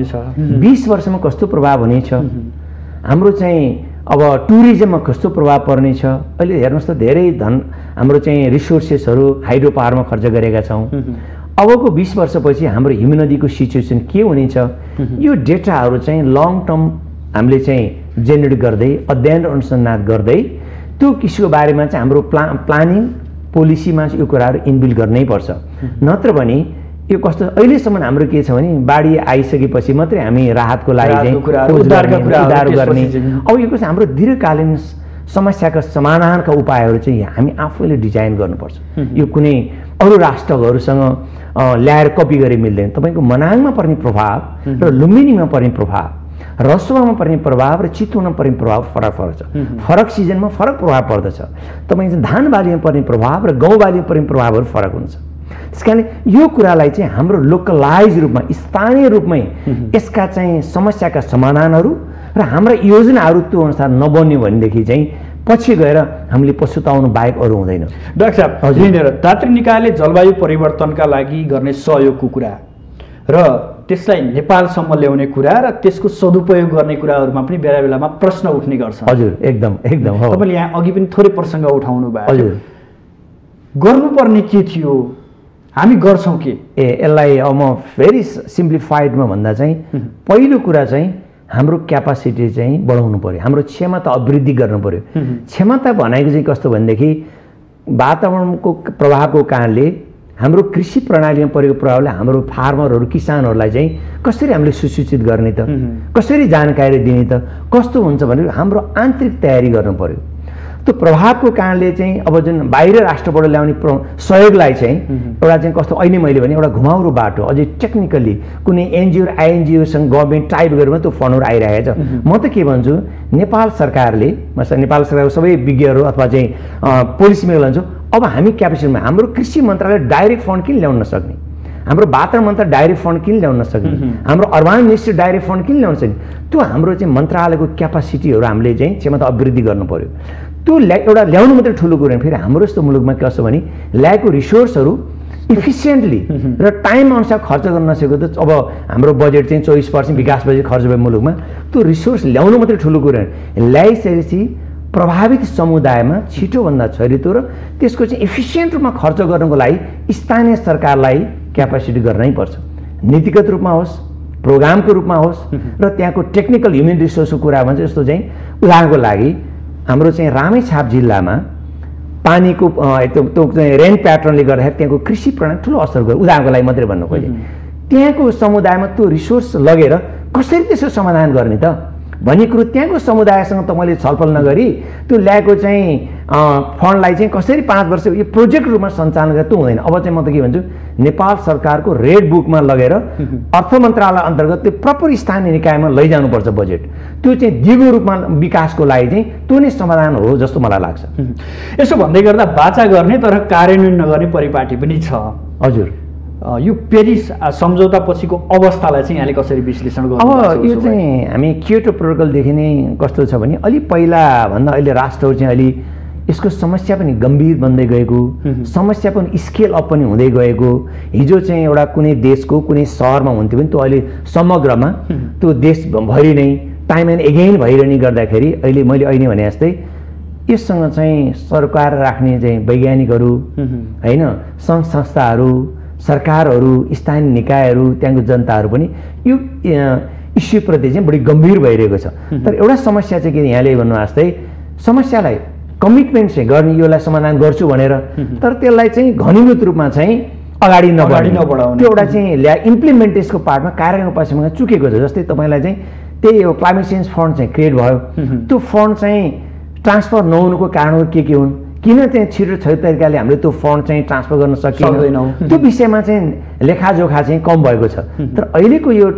20 वर्षमा कस्तो प्रभाव हुनेछ, हाम्रो चाहिँ अब टुरिज्ममा कस्तो प्रभाव पर्नेछ। अहिले हेर्नुहोस् त, धेरै धन हाम्रो चाहिँ रिसोर्सेसहरू हाइड्रो पावरमा खर्च गरेका छौँ। अबको 20 वर्षपछि हाम्रो हिमनदीको सिचुएसन के हुनेछ, यो डेटाहरू चाहिँ लङ टर्म हामीले चाहिँ जेनेरेट गर्दै अध्ययन र अनुसन्धान गर्दै त्यो किसिमको बारेमा चाहिँ हाम्रो प्लानिङ पोलिसीमा चाहिँ यो कुराहरू इनबिल्ड गर्नै पर्छ। नत्र भने यो कस्तो, अहिलेसम्म हाम्रो के छ भने बाढी आइसकेपछि मात्रै हामी राहतको लागि चाहिँ उद्धार गर्ने। अब यो चाहिँ हाम्रो दीर्घकालीन समस्याका समाधानका उपायहरू चाहिँ हामी आफैले डिजाइन गर्नुपर्छ। यो कुनै अरू राष्ट्रहरूसँग ल्याएर कपी गरे मिल्दैन। तपाईँको मनाङमा पर्ने प्रभाव र लुम्बिनीमा पर्ने प्रभाव, रसुवामा पर्ने प्रभाव र चितवनमा पर्ने प्रभाव फरक छ। फरक सिजनमा फरक प्रभाव पर्दछ। तपाईँको धान बालीमा पर्ने प्रभाव र गहुँ बालीमा पर्ने प्रभावहरू फरक हुन्छ। त्यस कारणले यो कुरालाई चाहिँ हाम्रो लोकलाइज रूपमा, स्थानीय रूपमै यसका चाहिँ समस्याका समाधानहरू र हाम्रा योजनाहरू त्यो अनुसार नबन्यो भनेदेखि चाहिँ पछि गएर हामीले पछुताउनु बाहेक अरू हुँदैन। डाक्टर साहब, दात्री निकायले जलवायु परिवर्तनका लागि गर्ने सहयोगको कुरा र त्यसलाई नेपालसम्म ल्याउने कुरा र त्यसको सदुपयोग गर्ने कुराहरूमा पनि बेला बेलामा प्रश्न उठ्ने गर्छ। हजुर, एकदम हो। तपाईँले यहाँ अघि पनि थोरै प्रसङ्ग उठाउनु भयो। हजुर, गर्नुपर्ने के थियो, हामी गर्छौँ के? यसलाई अब म भेरी सिम्प्लिफाइडमा भन्दा चाहिँ पहिलो कुरा चाहिँ हाम्रो क्यापासिटी चाहिँ बढाउनु पर्यो, हाम्रो क्षमता अभिवृद्धि गर्नु पर्यो। क्षमता भनेको चाहिँ कस्तो भनेदेखि वातावरणको प्रभावको कारणले हाम्रो कृषि प्रणालीमा परेको प्रभावले हाम्रो फार्मरहरू, किसानहरूलाई चाहिँ कसरी हामीले सुसूचित गर्ने त, कसरी जानकारी दिने त, कस्तो हुन्छ भने हाम्रो आन्तरिक तयारी गर्नु पर्यो। त्यो प्रभावको कारणले चाहिँ अब जुन बाहिर राष्ट्रबाट ल्याउने सहयोगलाई चाहिँ एउटा चाहिँ कस्तो, अहिले मैले भने एउटा घुमाउरो बाटो, अझै टेक्निकली कुनै एनजिओ र आइएनजिओसँग गभर्मेन्ट टाइप गरेर त्यो फन्डहरू आइरहेको छ। म त के भन्छु, नेपाल सरकारले, नेपाल सरकारको सबै विज्ञहरू अथवा चाहिँ पोलिसी मेकर भन्छु, अब हामी क्यापेसिटीमा हाम्रो कृषि मन्त्रालय डाइरेक्ट फन्ड किन ल्याउन नसक्ने, हाम्रो वातावरण मन्त्रालय डाइरेक्ट फन्ड किन ल्याउन नसक्ने, हाम्रो अर्बन मिनिस्ट्री डाइरेक्ट फन्ड किन ल्याउन सक्ने। त्यो हाम्रो चाहिँ मन्त्रालयको क्यापासिटीहरू हामीले चाहिँ क्षमता अभिवृद्धि गर्नु पर्यो। त्यो एउटा ल्याउनु मात्रै ठुलो कुरो होइन। फेरि हाम्रो जस्तो मुलुकमा के छ भने ल्याएको रिसोर्सहरू इफिसियन्टली र टाइम अनुसार खर्च गर्न नसकेको त अब हाम्रो बजेट चाहिँ 24% विकास बजेट खर्च भयो मुलुकमा। त्यो रिसोर्स ल्याउनु मात्रै ठुलो कुरो होइन, ल्याइसकेपछि प्रभावित समुदायमा छिटोभन्दा छिटो र त्यसको चाहिँ इफिसियन्ट रूपमा खर्च गर्नको लागि स्थानीय सरकारलाई क्यापासिटी गर्नै पर्छ। नीतिगत रूपमा होस्, प्रोग्रामको रूपमा होस् र त्यहाँको टेक्निकल ह्युमन रिसोर्सको कुरा भन्छ। जस्तो चाहिँ उदाहरणको लागि हाम्रो चाहिँ रामेछाप जिल्लामा पानीको त्यो चाहिँ रेन प्याटर्नले गर्दाखेरि त्यहाँको कृषि प्रणाली ठुलो असर गर्यो। उदाहरणको लागि मात्रै भन्नु खोजेँ, त्यहाँको समुदायमा त्यो रिसोर्स लगेर कसरी त्यसको समाधान गर्ने त भन्ने कुरो त्यहाँको समुदायसँग तपाईँले छलफल नगरी त्यो ल्याएको चाहिँ फन्डलाई चाहिँ कसरी 5 वर्ष यो प्रोजेक्ट रूपमा सञ्चालन गरेर त्यो हुँदैन। अब चाहिँ म त के भन्छु, नेपाल सरकारको रेड बुकमा लगेर अर्थ मन्त्रालय अन्तर्गत त्यो प्रपर स्थानीय निकायमा लैजानुपर्छ बजेट। त्यो चाहिँ दिगो रूपमा विकासको लागि चाहिँ त्यो नै समाधान हो जस्तो मलाई लाग्छ। यसो भन्दै गर्दा बाचा गर्ने तर कार्यान्वयन नगर्ने परिपाटी पनि छ। हजुर, यो पेरिस सम्झौता पछिको अवस्थालाई चाहिँ यहाँले कसरी विश्लेषण गर्नुहुन्छ? अब यो चाहिँ हामी क्योटो प्रोटोकलदेखि नै कस्तो छ भने अलि पहिला भन्दा अहिले राष्ट्रहरू चाहिँ अलि यसको समस्या पनि गम्भीर बन्दै गएको, समस्या पनि स्केल अप पनि हुँदै गएको। हिजो चाहिँ एउटा कुनै देशको कुनै सहरमा हुन्थ्यो भने त्यो अहिले समग्रमा त्यो देशभरि नै टाइम एन्ड एगेन भइरहने गर्दाखेरि अहिले मैले अहिले भने जस्तै यससँग चाहिँ सरकार राख्ने चाहिँ वैज्ञानिकहरू होइन, सङ्घ संस्थाहरू, सरकारहरू, स्थानीय निकायहरू, त्यहाँको जनताहरू पनि यो इस्युप्रति चाहिँ बढी गम्भीर भइरहेको छ। तर एउटा समस्या चाहिँ के यहाँले भन्नु जस्तै समस्यालाई कमिटमेन्ट चाहिँ गर्ने, यसलाई समाधान गर्छु भनेर तर त्यसलाई चाहिँ घनीभूत रूपमा चाहिँ अगाडि नबढाउने, त्यो एउटा चाहिँ इम्प्लिमेन्टेसनको पार्टमा कार्यान्वयनको पक्षमा चुकेको छ। जस्तै तपाईँलाई चाहिँ त्यही हो क्लाइमेट चेन्ज फन्ड चाहिँ क्रिएट भयो, त्यो फन्ड चाहिँ ट्रान्सफर नहुनुको कारणहरू के हुन्, किन चाहिँ छिटो तरिकाले हामीले त्यो फन्ड चाहिँ ट्रान्सफर गर्न सकिँदैन, त्यो विषयमा चाहिँ लेखाजोखा चाहिँ कम भएको छ। तर अहिलेको यो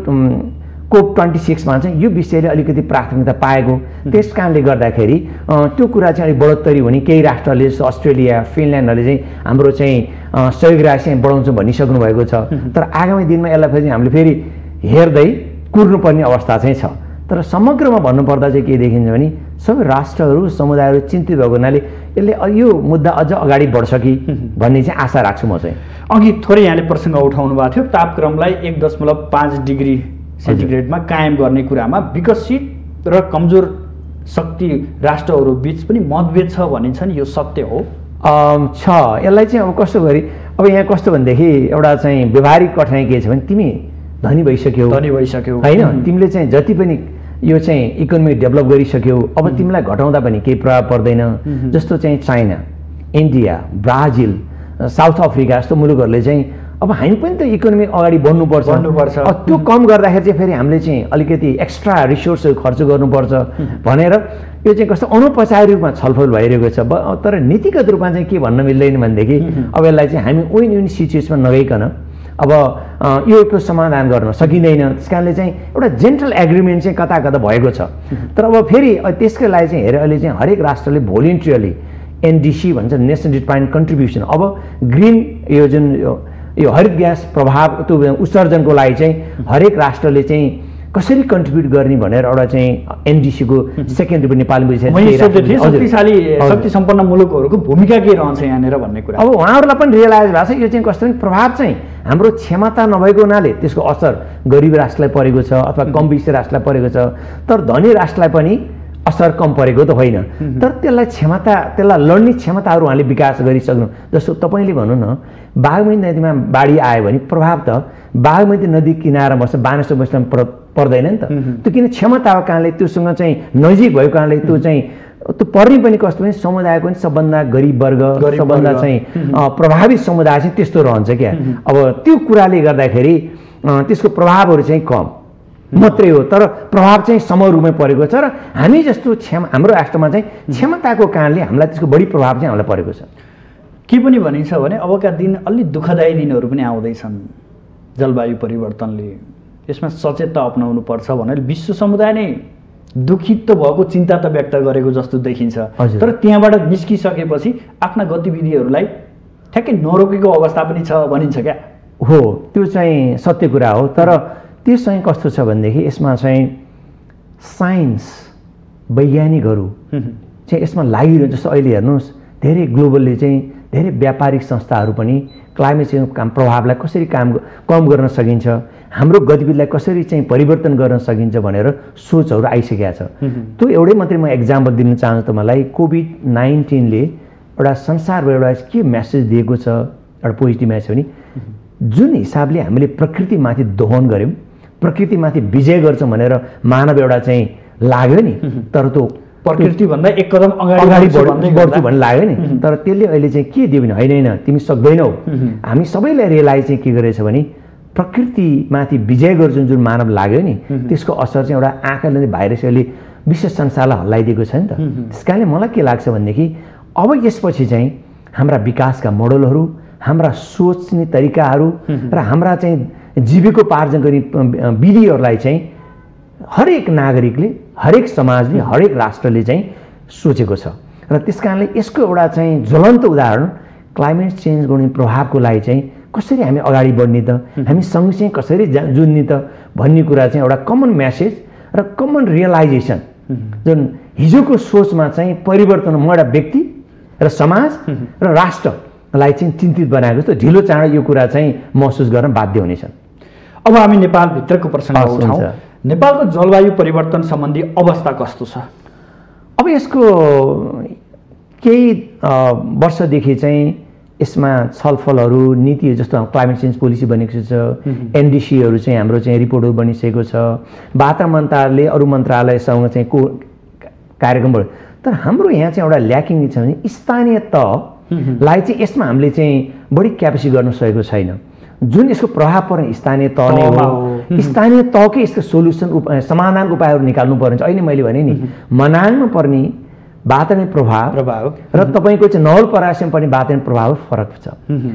COP26 चाहिँ यो विषयले अलिकति प्राथमिकता पाएको, त्यस कारणले गर्दाखेरि त्यो कुरा चाहिँ अलिक बढोत्तरी हुने, केही राष्ट्रले जस्तो अस्ट्रेलिया, फिनल्यान्डहरूले चाहिँ हाम्रो चाहिँ सहयोग राशि चाहिँ बढाउँछौँ भनिसक्नु भएको छ। तर आगामी दिनमा यसलाई फेरि हामीले फेरि हेर्दै कुर्नुपर्ने अवस्था चाहिँ छ। तर समग्रमा भन्नुपर्दा चाहिँ के देखिन्छ भने सबै राष्ट्रहरू, समुदायहरू चिन्तित भएको हुनाले यसले यो मुद्दा अझ अगाडि बढ्छ कि भन्ने चाहिँ आशा राख्छु म चाहिँ। अघि थोरै यहाँले प्रसङ्ग उठाउनु भएको थियो, तापक्रमलाई 1.5 डिग्री सेन्टिग्रेडमा कायम गर्ने कुरामा विकसित र कमजोर शक्ति राष्ट्रहरू बीच पनि मतभेद छ भनिन्छ नि, यो सत्य हो? छ। यसलाई चाहिँ अब कस्तो गरी, अब यहाँ कस्तो भनेदेखि एउटा चाहिँ व्यवहारिक कठिनाइ के छ भने तिमी धनी भइसक्यौ होइन, तिमीले चाहिँ जति पनि यो चाहिँ इकोनोमी डेभलप गरिसक्यौ, अब तिमीलाई घटाउँदा पनि केही प्रभाव पर्दैन। जस्तो चाहिँ China, India, Brazil, South Africa जस्तो मुलुकहरूले चाहिँ अब हामी पनि त इकोनोमी अगाडि बढ्नुपर्छ, त्यो कम गर्दाखेरि चाहिँ फेरि हामीले चाहिँ अलिकति एक्स्ट्रा रिसोर्सहरू खर्च गर्नुपर्छ भनेर यो चाहिँ कस्तो अनौपचारिक रूपमा छलफल भइरहेको छ। तर नीतिगत रूपमा चाहिँ के भन्न मिल्दैन भनेदेखि अब यसलाई चाहिँ हामी विन विन सिचुएसनमा नगइकन अब योको समाधान गर्न सकिँदैन। त्यस कारणले चाहिँ एउटा जेन्टल एग्रिमेन्ट चाहिँ कता कता भएको छ। तर अब फेरि त्यसकै लागि चाहिँ हेरेर अहिले चाहिँ हरेक राष्ट्रले भोलिन्ट्रियरली NDC भन्छ, नेसनल डिफाइन्ड कन्ट्रिब्युसन, अब ग्रिन यो जुन यो हरित ग्यास प्रभाव त्यो उत्सर्जनको लागि चाहिँ हरेक राष्ट्रले चाहिँ कसरी कन्ट्रिब्युट गर्ने भनेर एउटा चाहिँ NDC को सेकेन्ड रूपमा नेपाली शक्तिशाली शक्ति सम्पन्न मुलुकहरूको भूमिका के रहन्छ यहाँनिर भन्ने कुरा अब उहाँहरूलाई पनि रियलाइज भएको छ। यो चाहिँ कस्तो प्रभाव चाहिँ हाम्रो क्षमता नभएको हुनाले त्यसको असर गरिब राष्ट्रलाई परेको छ अथवा कम विकसित राष्ट्रलाई परेको छ, तर धनी राष्ट्रलाई पनि असर कम परेको त होइन। तर त्यसलाई क्षमता, त्यसलाई लड्ने क्षमताहरू उहाँले विकास गरिसक्नु। जस्तो तपाईँले भन्नु न, बागमती नदीमा बाढी आयो भने प्रभाव त बागमती नदी किनारा बस्छ बानेश्वर बस्न पर्दैन नि त। त्यो किन क्षमताको कारणले, त्योसँग चाहिँ नजिक भएको कारणले त्यो चाहिँ त्यो पर्ने पनि कस्तो भने समुदायको पनि सबभन्दा गरिब वर्ग, सबभन्दा चाहिँ प्रभावित समुदाय चाहिँ त्यस्तो रहन्छ क्या। अब त्यो कुराले गर्दाखेरि त्यसको प्रभावहरू चाहिँ कम मात्रै हो, तर प्रभाव चाहिँ समरूपमै परेको छ। र हामी जस्तो हाम्रो राष्ट्रमा चाहिँ क्षमताको कारणले हामीलाई त्यसको बढी प्रभाव चाहिँ हामीलाई परेको छ। के पनि भनिन्छ भने अबका दिन अलि दुःखदायी दिनहरू पनि आउँदैछन् जलवायु परिवर्तनले, यसमा सचेतता अपनाउनु पर्छ भनेर विश्व समुदाय नै दुखित त भएको, चिन्ता त व्यक्त गरेको जस्तो देखिन्छ। तर त्यहाँबाट निस्किसकेपछि आफ्ना गतिविधिहरूलाई ठ्याक्कै नरोकेको अवस्था पनि छ भनिन्छ क्या। हो, त्यो चाहिँ सत्य कुरा हो। तर त्यो चाहिँ कस्तो छ भनेदेखि यसमा चाहिँ साइन्स वैज्ञानिकहरू चाहिँ यसमा लागिरहन्छ। जस्तो अहिले हेर्नुहोस् धेरै ग्लोबलले चाहिँ धेरै व्यापारिक संस्थाहरू पनि क्लाइमेट चेन्जको प्रभावलाई कसरी कम गर्न सकिन्छ, हाम्रो गतिविधिलाई कसरी चाहिँ परिवर्तन गर्न सकिन्छ भनेर सोचहरू आइसकेका छ। त्यो एउटै मात्रै म एक्जाम्पल दिन चाहन्छु तपाईँलाई। COVID-19ले एउटा संसारभर एउटा के म्यासेज दिएको छ, एउटा पोजिटिभ म्यासेज भने जुन हिसाबले हामीले प्रकृतिमाथि दोहन गऱ्यौँ, प्रकृतिमाथि विजय गर्छौँ भनेर मानव एउटा चाहिँ लाग्यो नि, तर त्यो प्रकृतिभन्दा एक कदम अगाडि बढ्छु भन्ने लाग्यो नि। तर त्यसले अहिले चाहिँ के दियो भने होइन तिमी सक्दैनौ। हामी सबैलाई रियलाइज चाहिँ के गरेछ भने प्रकृतिमाथि विजय गर्छन् जुन मानव लाग्यो नि त्यसको असर चाहिँ एउटा आँखाले भाइरसले विश्व संसारलाई हल्लाइदिएको छ नि त। त्यस कारणले मलाई के लाग्छ भनेदेखि अब यसपछि चाहिँ हाम्रा विकासका मोडलहरू, हाम्रा सोच्ने तरिकाहरू र हाम्रा चाहिँ जीविकोपार्जन गर्ने विधिहरूलाई चाहिँ हरेक नागरिकले, हरेक समाजले, हरेक राष्ट्रले चाहिँ सोचेको छ र त्यस कारणले यसको एउटा चाहिँ ज्वलन्त उदाहरण क्लाइमेट चेन्ज गर्ने प्रभावको लागि चाहिँ कसरी हामी अगाडि बढ्ने त, हामी सँगसँगै कसरी जुन्ने त भन्ने कुरा चाहिँ एउटा कमन म्यासेज र कमन रियलाइजेसन जुन हिजोको सोचमा चाहिँ परिवर्तन म एउटा व्यक्ति र समाज र राष्ट्रलाई चाहिँ चिन्तित बनाएको जस्तो ढिलो चाँडो यो कुरा चाहिँ महसुस गर्न बाध्य हुनेछन्। अब हामी नेपालभित्रको प्रसङ्ग उठाउँ। नेपालको जलवायु परिवर्तन सम्बन्धी अवस्था कस्तो छ? अब यसको केही वर्षदेखि चाहिँ यसमा छलफलहरू, नीतिहरू जस्तो क्लाइमेट चेन्ज पोलिसी बनेको छ, एनडिसीहरू चाहिँ हाम्रो चाहिँ रिपोर्टहरू बनिसकेको छ, वातावरण मन्त्रालयले अरू मन्त्रालयसँग चाहिँ कार्यक्रम बढ्यो। तर हाम्रो यहाँ चाहिँ एउटा ल्याकिङ छ भने स्थानीय तहलाई चाहिँ यसमा हामीले चाहिँ बढी क्यापेसिटी गर्न सकेको छैन। जुन यसको प्रभाव पर्ने स्थानीय तह नै हो, स्थानीय तहकै यसको सोल्युसन समाधानको उपायहरू निकाल्नु पर्ने छ। अहिले मैले भने नि मनाङमा पर्ने वातावरणीय प्रभाव र तपाईँको चाहिँ नवलपरासीमा पर्ने वातावरणीय प्रभाव फरक छ।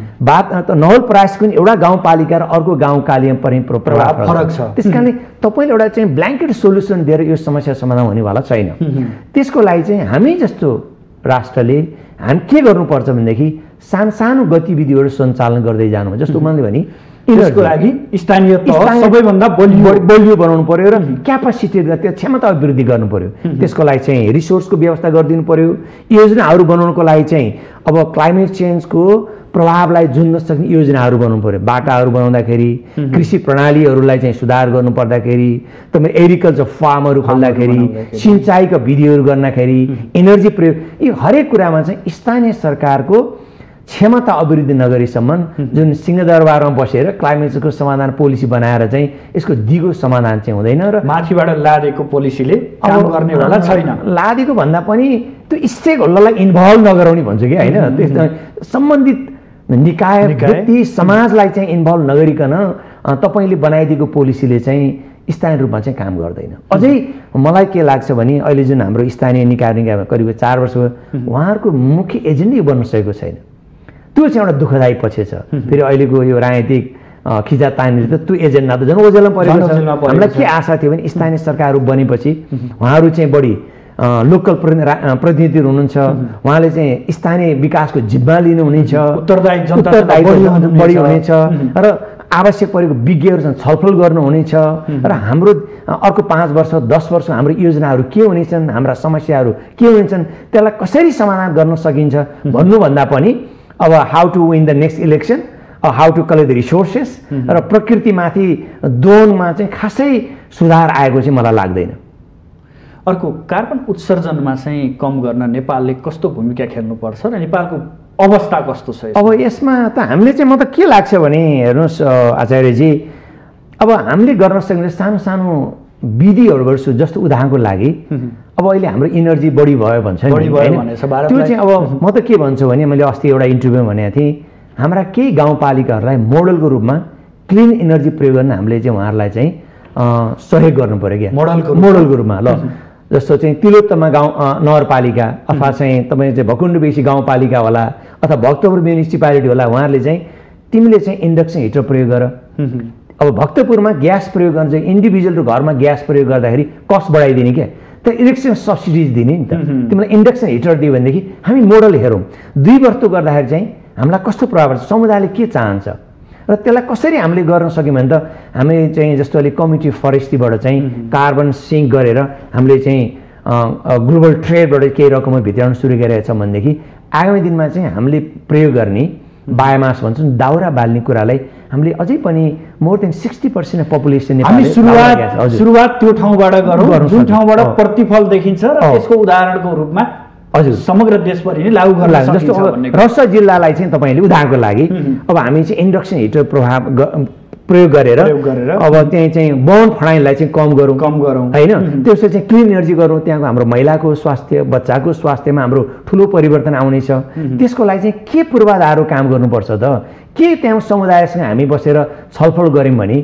नवलपरासीको पनि एउटा गाउँपालिका र अर्को गाउँपालिकामा पर्ने प्रभाव फरक छ। त्यस कारणले तपाईँले एउटा चाहिँ ब्ल्याङ्केट सोल्युसन दिएर यो समस्या समाधान हुनेवाला छैन। त्यसको लागि चाहिँ हामी जस्तो राष्ट्रले हामी के गर्नुपर्छ भनेदेखि सानो गतिविधिहरू सञ्चालन गर्दै जानु। जस्तो मैले भने यसको लागि स्थानीय तह सबैभन्दा बलियो बनाउनु पर्यो र क्यापासिटी त्यो क्षमता वृद्धि गर्नु पर्यो। त्यसको लागि चाहिँ रिसोर्सको व्यवस्था गरिदिनु पर्यो। योजनाहरू बनाउनुको लागि चाहिँ अब क्लाइमेट चेन्जको प्रभावलाई जुन्न सक्ने योजनाहरू बनाउनु पर्यो। बाटाहरू बनाउँदाखेरि, कृषि प्रणालीहरूलाई चाहिँ सुधार गर्नु पर्दाखेरि, तपाईँ एग्रिकल्चर फार्महरू खोल्दाखेरि, सिँचाइका विधिहरू गर्दाखेरि, एनर्जी प्रयोग, यी हरेक कुरामा चाहिँ स्थानीय सरकारको क्षमता अभिवृद्धि नगरीसम्म जुन सिंहदरबारमा बसेर क्लाइमेट चेन्जको समाधान पोलिसी बनाएर चाहिँ यसको दिगो समाधान चाहिँ हुँदैन र माथिबाट लादेको पोलिसीले काम गर्नेवाला छैन। लादेको भन्दा पनि त्यो स्टेक होल्डरलाई इन्भल्भ नगराउने भन्छु कि होइन। त्यस्तो सम्बन्धित निकाय, व्यक्ति, समाजलाई चाहिँ इन्भल्भ नगरिकन तपाईँले बनाइदिएको पोलिसीले चाहिँ स्थानीय रूपमा चाहिँ काम गर्दैन। अझै मलाई के लाग्छ भने अहिले जुन हाम्रो स्थानीय निकाय करिब 4 वर्ष उहाँहरूको मुख्य एजेन्डै बन्न सकेको छैन। त्यो चाहिँ एउटा दुःखदायी पक्ष छ। फेरि अहिलेको यो राजनीतिक खिचातानीले त त्यो एजेन्डा त झन् ओझेलमा परेको छ। हामीलाई के आशा थियो भने स्थानीय सरकारहरू बनेपछि उहाँहरू चाहिँ बढी लोकल प्रतिनिधिहरू हुनुहुन्छ, उहाँले चाहिँ स्थानीय विकासको जिम्मा लिनुहुनेछ, उत्तरदायित्व बढी हुनेछ र आवश्यक परेको विज्ञहरूसँग छलफल गर्नुहुनेछ र हाम्रो अर्को 5 वर्ष 10 वर्ष हाम्रो योजनाहरू के हुनेछन्, हाम्रा समस्याहरू के हुनेछन्, त्यसलाई कसरी समाधान गर्न सकिन्छ भन्नुभन्दा पनि अब how to win the next election, how to collect the resources र प्रकृतिमाथि दोहनमा चाहिँ खासै सुधार आएको चाहिँ मलाई लाग्दैन। अर्को कार्बन उत्सर्जनमा चाहिँ कम गर्न नेपालले कस्तो भूमिका खेल्नुपर्छ र नेपालको अवस्था कस्तो छ? अब यसमा त हामीले चाहिँ म त के लाग्छ भने हेर्नुहोस् आचार्यजी, अब हामीले गर्न सक्ने सानो विधिहरू गर्छु। जस्तो उदाहरणको लागि अब अहिले हाम्रो इनर्जी बढी भयो भन्छ नि, त्यो चाहिँ अब म त के भन्छु भने मैले अस्ति एउटा इन्टरभ्यूमा भनेको थिएँ, हाम्रा केही गाउँपालिकाहरूलाई मोडलको रूपमा क्लिन इनर्जी प्रयोग गर्न हामीले चाहिँ उहाँहरूलाई चाहिँ सहयोग गर्नु पऱ्यो क्या, मोडलको रूपमा। ल जस्तो चाहिँ तिलोत्तमा गाउँ नगरपालिका अथवा चाहिँ तपाईँ चाहिँ भकुण्डबेसी गाउँपालिका होला अथवा भक्तपुर म्युनिसिपालिटी होला, उहाँहरूले चाहिँ तिमीले चाहिँ इन्डक्सन हिटर प्रयोग गर। अब भक्तपुरमा ग्यास प्रयोग गर्न चाहिँ इन्डिभिजुअलको घरमा ग्यास प्रयोग गर्दाखेरि कस्ट बढाइदिने क्या, त इलेक्सन सब्सिडिज दिने नि त। तिमीलाई इन्डक्सन हिटर दियो भनेदेखि हामी मोडल हेरौँ 2 वर्ष गर्दाखेरि चाहिँ हामीलाई कस्तो प्रभाव पर्छ, समुदायले के चाहन्छ र त्यसलाई कसरी हामीले गर्न सक्यौँ भने त हामीले चाहिँ जस्तो अहिले कम्युनिटी फरेस्ट्रीबाट चाहिँ कार्बन सिङ्क गरेर हामीले चाहिँ ग्लोबल ट्रेडबाट केही रकममा भित्राउन सुरु गरेका छौँ भनेदेखि आगामी दिनमा चाहिँ हामीले प्रयोग गर्ने बायोमास भन्छौँ दाउरा बाल्ने कुरालाई हामीले अझै पनि मोर देन 60% पपुलेसन हामी सुरुवात त्यो ठाउँबाट गरौँ जुन ठाउँबाट प्रतिफल देखिन्छ र त्यसको उदाहरणको रूपमा हजुर समग्र देशभरि नै लागू गर्न सकिन्छ। जस्तो रसुवा जिल्लालाई चाहिँ तपाईँले उदाहरणको लागि अब हामी चाहिँ इन्डक्सन हिटर प्रयोग गरेर अब त्यही चाहिँ वन फडाइलाई चाहिँ कम गरौँ होइन, त्यसो चाहिँ क्लिन एनर्जी गरौँ, त्यहाँको हाम्रो महिलाको स्वास्थ्य बच्चाको स्वास्थ्यमा हाम्रो ठुलो परिवर्तन आउनेछ। त्यसको लागि चाहिँ के पूर्वाधारहरू काम गर्नुपर्छ त, के त्यहाँ समुदायसँग हामी बसेर छलफल गऱ्यौँ भने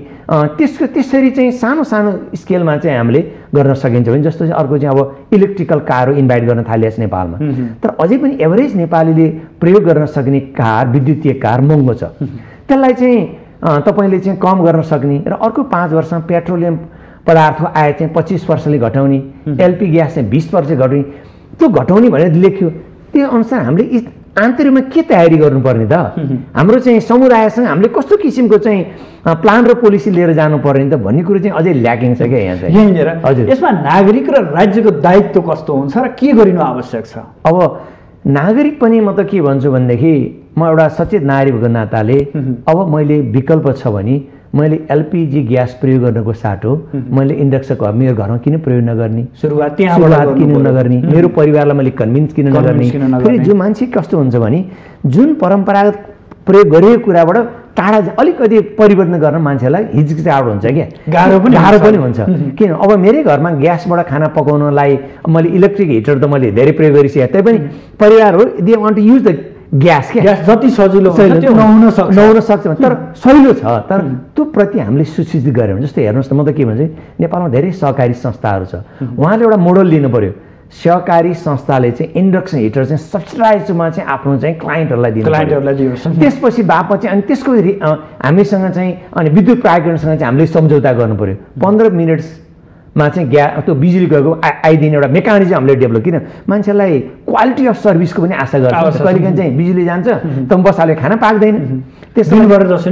त्यसरी चाहिँ सानो सानो स्केलमा चाहिँ हामीले गर्न सकिन्छ भने जस्तो चाहिँ अर्को चाहिँ अब इलेक्ट्रिकल कारहरू इन्भाइट गर्न थालिएको छ नेपालमा। तर अझै पनि एभरेज नेपालीले प्रयोग गर्न सक्ने कार विद्युतीय कार महँगो छ। त्यसलाई चाहिँ तपाईँले चाहिँ कम गर्न सक्ने र अर्को 5 वर्षमा पेट्रोलियम पदार्थको आयात चाहिँ 25 वर्षले घटाउने, एलपी ग्यास चाहिँ 20% घटाउने, त्यो घटाउने भनेर लेख्यो। त्यो अनुसार हामीले आन्तरिकमा के तयारी गर्नुपर्ने त, हाम्रो चाहिँ समुदायसँग हामीले कस्तो किसिमको चाहिँ प्लान र पोलिसी लिएर जानुपर्ने त भन्ने कुरो चाहिँ अझै ल्याकिङ छ क्या यहाँ चाहिँ। यहीँनिर हजुर यसमा नागरिक र राज्यको दायित्व कस्तो हुन्छ र के गरिनु आवश्यक छ? अब नागरिक पनि म त के भन्छु भनेदेखि म एउटा सचेत नागरिक भएको नाताले अब मैले विकल्प छ भने मैले एलपीजी ग्यास प्रयोग गर्नको साटो मैले इन्डक्सन मेरो घरमा किन प्रयोग नगर्ने, सुरुवात किन नगर्ने, मेरो परिवारलाई मैले कन्भिन्स किन नगर्ने। फेरि जो मान्छे कस्तो हुन्छ भने जुन परम्परागत प्रयोग गरेको कुराबाट टाढा अलिकति परिवर्तन गर्न मान्छेलाई हिचकिचाहट हुन्छ क्या, गाह्रो पनि हुन्छ। किन अब मेरै घरमा ग्यासबाट खाना पकाउनलाई मैले इलेक्ट्रिक हिटर त मैले धेरै प्रयोग गरिसकेँ, तैपनि परिवारहरू they want to use the gas जति सजिलो नहुन सक्छ तर सजिलो छ। तर त्यो प्रति हामीले सुसूचित गऱ्यौँ। जस्तै हेर्नुहोस् त, म त के भन्छु, नेपालमा धेरै सहकारी संस्थाहरू छ, उहाँले एउटा मोडल लिनु पर्यो। सहकारी संस्थाले चाहिँ इन्डक्सन हिटर चाहिँ सब्सिडाइजमा चाहिँ आफ्नो चाहिँ क्लाइन्टहरूलाई दिनु, त्यसपछि बापत चाहिँ अनि त्यसको हामीसँग चाहिँ अनि विद्युत प्राधिकरणसँग चाहिँ हामीले सम्झौता गर्नु पर्यो। 15 मिनटमा चाहिँ त्यो बिजुली गएको आइदिने एउटा मेकानिजम हामीले डेभलप, किन मान्छेलाई क्वालिटी अफ सर्भिसको पनि आशा गर्छ। कहिलेकाहीँ चाहिँ बिजुली जान्छ त बसाले खाना पाक्दैन, त्यसैले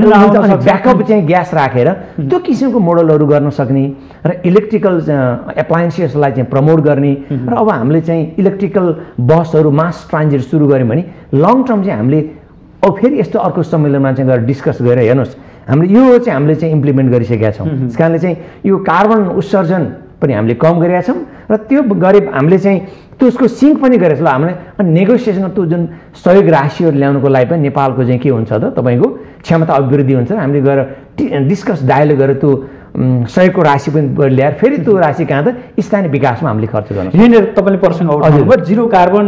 ब्याकअप चाहिँ ग्यास राखेर त्यो किसिमको मोडलहरू गर्न सक्ने र इलेक्ट्रिकल एप्लायन्सेसलाई चाहिँ प्रमोट गर्ने। र अब हामीले चाहिँ इलेक्ट्रिकल बसहरू मास ट्रान्जिट सुरु गऱ्यौँ भने लङ टर्म चाहिँ हामीले अब फेरि यस्तो अर्को सम्मेलनमा चाहिँ गएर डिस्कस गरेर हेर्नुहोस् हामीले यो चाहिँ हामीले चाहिँ इम्प्लिमेन्ट गरिसकेका छौँ। त्यस कारणले चाहिँ यो कार्बन उत्सर्जन पनि हामीले कम गरेका छौँ र त्यो गरे हामीले चाहिँ त्यसको सिङ्क पनि गरेको छ। ल हामीले नेगोसिएसन त्यो जुन सहयोग राशिहरू ल्याउनुको लागि पनि नेपालको चाहिँ के हुन्छ त तपाईँको क्षमता अभिवृद्धि हुन्छ। हामीले गएर डिस्कस डायलग गरेर त्यो सहयोगको राशि पनि ल्याएर फेरि त्यो राशि कहाँ त स्थानीय विकासमा हामीले खर्च गर्नु। यहाँनिर तपाईँले प्रसङ्ग उठाउनुभयो जिरो कार्बन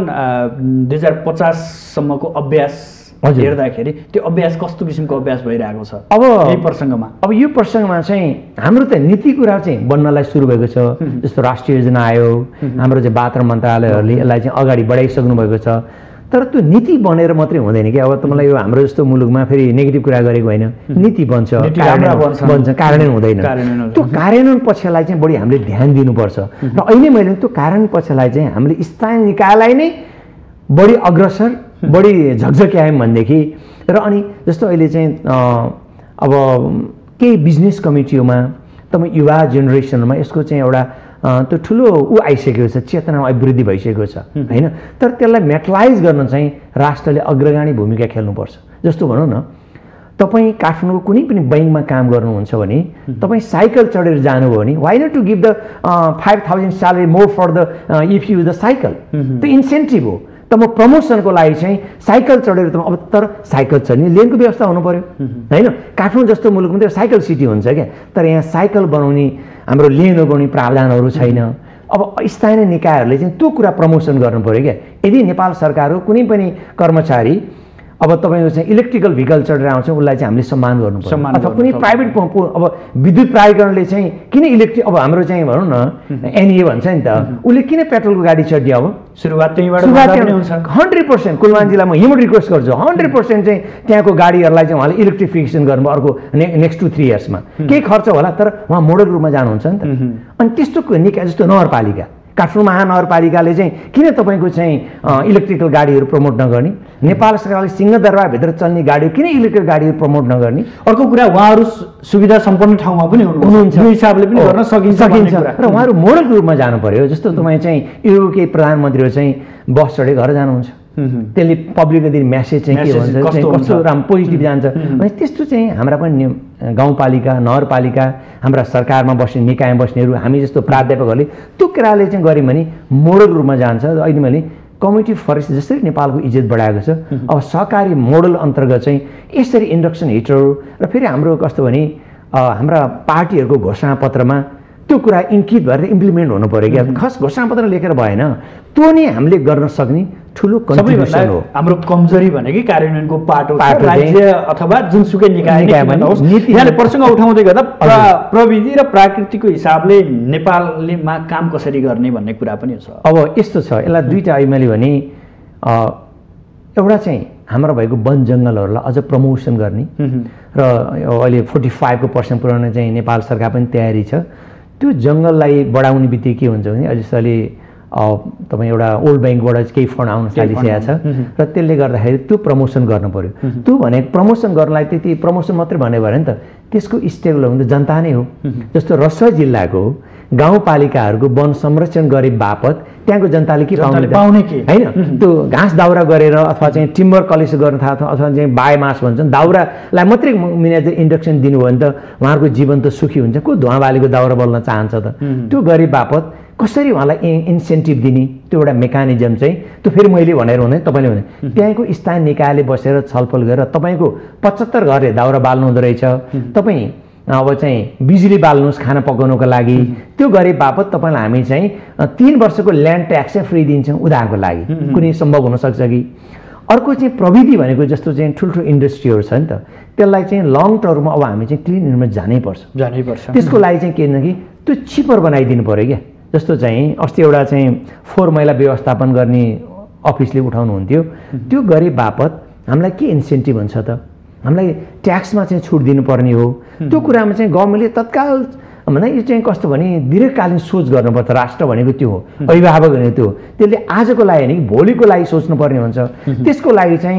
2050 सम्मको अभ्यास हेर्दाखेरि त्यो अभ्यास कस्तो किसिमको अभ्यास भइरहेको छ अब यही प्रसङ्गमा? अब यो प्रसङ्गमा चाहिँ हाम्रो त नीति कुरा चाहिँ बन्नलाई सुरु भएको छ। जस्तो राष्ट्रिय योजना आयोग, हाम्रो चाहिँ वातावरण मन्त्रालयहरूले यसलाई चाहिँ अगाडि बढाइसक्नु भएको छ। तर त्यो नीति बनेर मात्रै हुँदैन कि। अब तपाईँलाई यो हाम्रो जस्तो मुलुकमा फेरि नेगेटिभ कुरा गरेको होइन, नीति बन्छ कार्यान्वयन हुँदैन। त्यो कार्यान्वयन पक्षलाई चाहिँ बढी हामीले ध्यान दिनुपर्छ। र अहिले मैले त्यो कार्यान्वयन पक्षलाई चाहिँ हामीले स्थानीय निकायलाई नै बढी अग्रसर बढी झकझक्यायौँ भनेदेखि र अनि जस्तो अहिले चाहिँ अब केही बिजनेस कमिटीमा तपाईँ युवा जेनेरेसनमा यसको चाहिँ एउटा त्यो ठुलो आइसकेको छ, चेतनामा अभिवृद्धि भइसकेको छ होइन। तर त्यसलाई मेटलाइज गर्न चाहिँ राष्ट्रले अग्रगामी भूमिका खेल्नुपर्छ। जस्तो भनौँ न, तपाईँ काठमाडौँको कुनै पनि बैङ्कमा काम गर्नुहुन्छ भने तपाईँ साइकल चढेर जानुभयो भने why not to give the 5000 salary more for the if you the cycle, त्यो इन्सेन्टिभ हो। त म प्रमोसनको लागि चाहिँ साइकल चढेर त अब तर साइकल चढ्ने लेनको व्यवस्था हुनु पर्यो होइन। काठमाडौँ जस्तो मुलुकमा त्यो साइकल सिटी हुन्छ क्या, तर यहाँ साइकल बनाउने हाम्रो लेन बनाउने प्रावधानहरू छैन। अब स्थानीय निकायहरूले चाहिँ त्यो कुरा प्रमोसन गर्नु पर्यो क्या। यदि नेपाल सरकारको कुनै पनि कर्मचारी अब तपाईँको चाहिँ इलेक्ट्रिकल भेहिकल चढेर आउँछ उसलाई चाहिँ हामीले सम्मान गर्नुपर्छ। अथवा कुनै प्राइभेट अब विद्युत प्राधिकरणले चाहिँ किन इलेक्ट्रिक अब हाम्रो चाहिँ भनौँ न एनए भन्छ नि त, उसले किन पेट्रोलको गाडी चढ्यो? अब सुरुवात 100% कुलमान जिल्लामा हिमोट रिक्वेस्ट गर्छु 100% चाहिँ त्यहाँको गाडीहरूलाई चाहिँ उहाँले इलेक्ट्रिफिकेसन गर्नु अर्को नेक्स्ट 2-3 इयर्समा। केही खर्च होला तर उहाँ मोडल रूपमा जानुहुन्छ नि त। अनि त्यस्तो निकाय जस्तो नगरपालिका, काठमाडौँ महानगरपालिकाले चाहिँ किन तपाईँको चाहिँ इलेक्ट्रिकल गाडीहरू प्रमोट नगर्ने? नेपाल सरकारले सिंहदरबारभित्र चल्ने गाडी किन इलेक्ट्रिक गाडीहरू प्रमोट नगर्ने? अर्को कुरा उहाँहरू सुविधा सम्पन्न ठाउँमा पनि हुनुहुन्छ, त्यो हिसाबले पनि गर्न सकिन्छ र उहाँहरू मोडलको रूपमा जानु पर्यो। जस्तो तपाईँ चाहिँ युरोपीय प्रधानमन्त्रीहरू चाहिँ बस चढे घर जानुहुन्छ, त्यसले पब्लिकको दिन म्यासेज चाहिँ के भन्छ कस्तो राम्रो पोजिटिभ जान्छ। अनि त्यस्तो चाहिँ हाम्रा पनि गाउँपालिका नगरपालिका हाम्रा सरकारमा बस्ने निकायमा बस्नेहरू हामी जस्तो प्राध्यापकहरूले त्यो कुराले चाहिँ गऱ्यौँ भने मोडल रूपमा जान्छ। अहिले मैले कम्युनिटी फरेस्ट जसरी नेपालको इज्जत बढाएको छ, अब सहकारी मोडल अन्तर्गत चाहिँ यसरी इन्डक्सन हिटर र फेरि हाम्रो कस्तो भने हाम्रा पार्टीहरूको घोषणापत्रमा त्यो कुरा इङ्कित भएर इम्प्लिमेन्ट हुनु पऱ्यो क्या। खास घोषणापत्र लेखेर भएन, त्यो नै हामीले गर्न सक्ने ठुलो कन्ट्रिब्युसन हो। हाम्रो कमजोरी भनेकै कार्यान्वयनको पाटो राज्य अथवा जुनसुकै निकाय यहाँले प्रसङ्ग उठाउँदै गर्दा प्रविधि र प्राकृतिकको हिसाबले नेपालमा काम कसरी गर्ने भन्ने कुरा पनि छ। अब यस्तो छ, यसलाई दुईवटा मैले भने एउटा चाहिँ हाम्रो भएको वन जङ्गलहरूलाई अझ प्रमोसन गर्ने र अहिले 45% पुर्याउने चाहिँ नेपाल सरकार पनि तयारी छ। त्यो जङ्गललाई बढाउने बित्तिकै के हुन्छ भने अहिले तपाईँ एउटा वर्ल्ड ब्याङ्कबाट केही फन्ड आउन थालिसकेको छ र त्यसले गर्दाखेरि त्यो प्रमोसन गर्नु पर्यो। त्यो भने प्रमोसन गर्नलाई त्यति प्रमोसन मात्रै भने भएन नि त, त्यसको स्टेक लगाउने जनता नै हो। जस्तो रसुवा जिल्लाको गाउँपालिकाहरूको वन संरक्षण गरे बापत त्यहाँको जनताले के पाउने होइन, त्यो घाँस दाउरा गरेर अथवा चाहिँ टिम्बर कलेक्ट गर्न थाल्छ अथवा चाहिँ बायोमास भन्छन्, दाउरालाई मात्रै मिनिएचर इन्डक्सन दिनुभयो भने त उहाँहरूको जीवन त सुखी हुन्छ। को धुवा बालीको दाउरा बल्न चाहन्छ त? त्यो गरे बापत कसरी उहाँलाई इन्सेन्टिभ दिने, त्यो एउटा मेकानिजम चाहिँ त्यो फेरि मैले भनेर हुँदैन, तपाईँले भने त्यहाँको स्थानीय निकायले बसेर छलफल गरेर तपाईँको 75 घरले दाउरा बाल्नु हुँदो रहेछ, तपाईँ अब चाहिँ बिजुली बाल्नुहोस् खाना पकाउनुको लागि, त्यो गरे बापत तपाईँलाई हामी चाहिँ 3 वर्षको ल्यान्ड ट्याक्स चाहिँ फ्री दिन्छौँ उधारको लागि, कुनै सम्भव हुनसक्छ कि। अर्को चाहिँ प्रविधि भनेको जस्तो चाहिँ ठुल्ठुलो इन्डस्ट्रीहरू छ नि त, त्यसलाई चाहिँ लङ टर्ममा अब हामी चाहिँ क्लिन इनर्जी जानैपर्छ। त्यसको लागि चाहिँ के कि त्यो चिपर बनाइदिनु पऱ्यो क्या। जस्तो चाहिँ अस्ति एउटा चाहिँ फोहोर मैला व्यवस्थापन गर्ने अफिसले उठाउनु हुन्थ्यो, त्यो गरे बापत हामीलाई के इन्सेन्टिभ हुन्छ त? हामीलाई ट्याक्समा चाहिँ छुट दिनुपर्ने हो। त्यो कुरामा चाहिँ गभर्मेन्टले तत्काल भन्दा यो चाहिँ कस्तो भने दीर्घकालीन सोच गर्नुपर्छ। राष्ट्र भनेको त्यो हो, अभिभावक भनेको त्यो हो। त्यसले आजको लागि होइन भोलिको लागि सोच्नुपर्ने हुन्छ। त्यसको लागि चाहिँ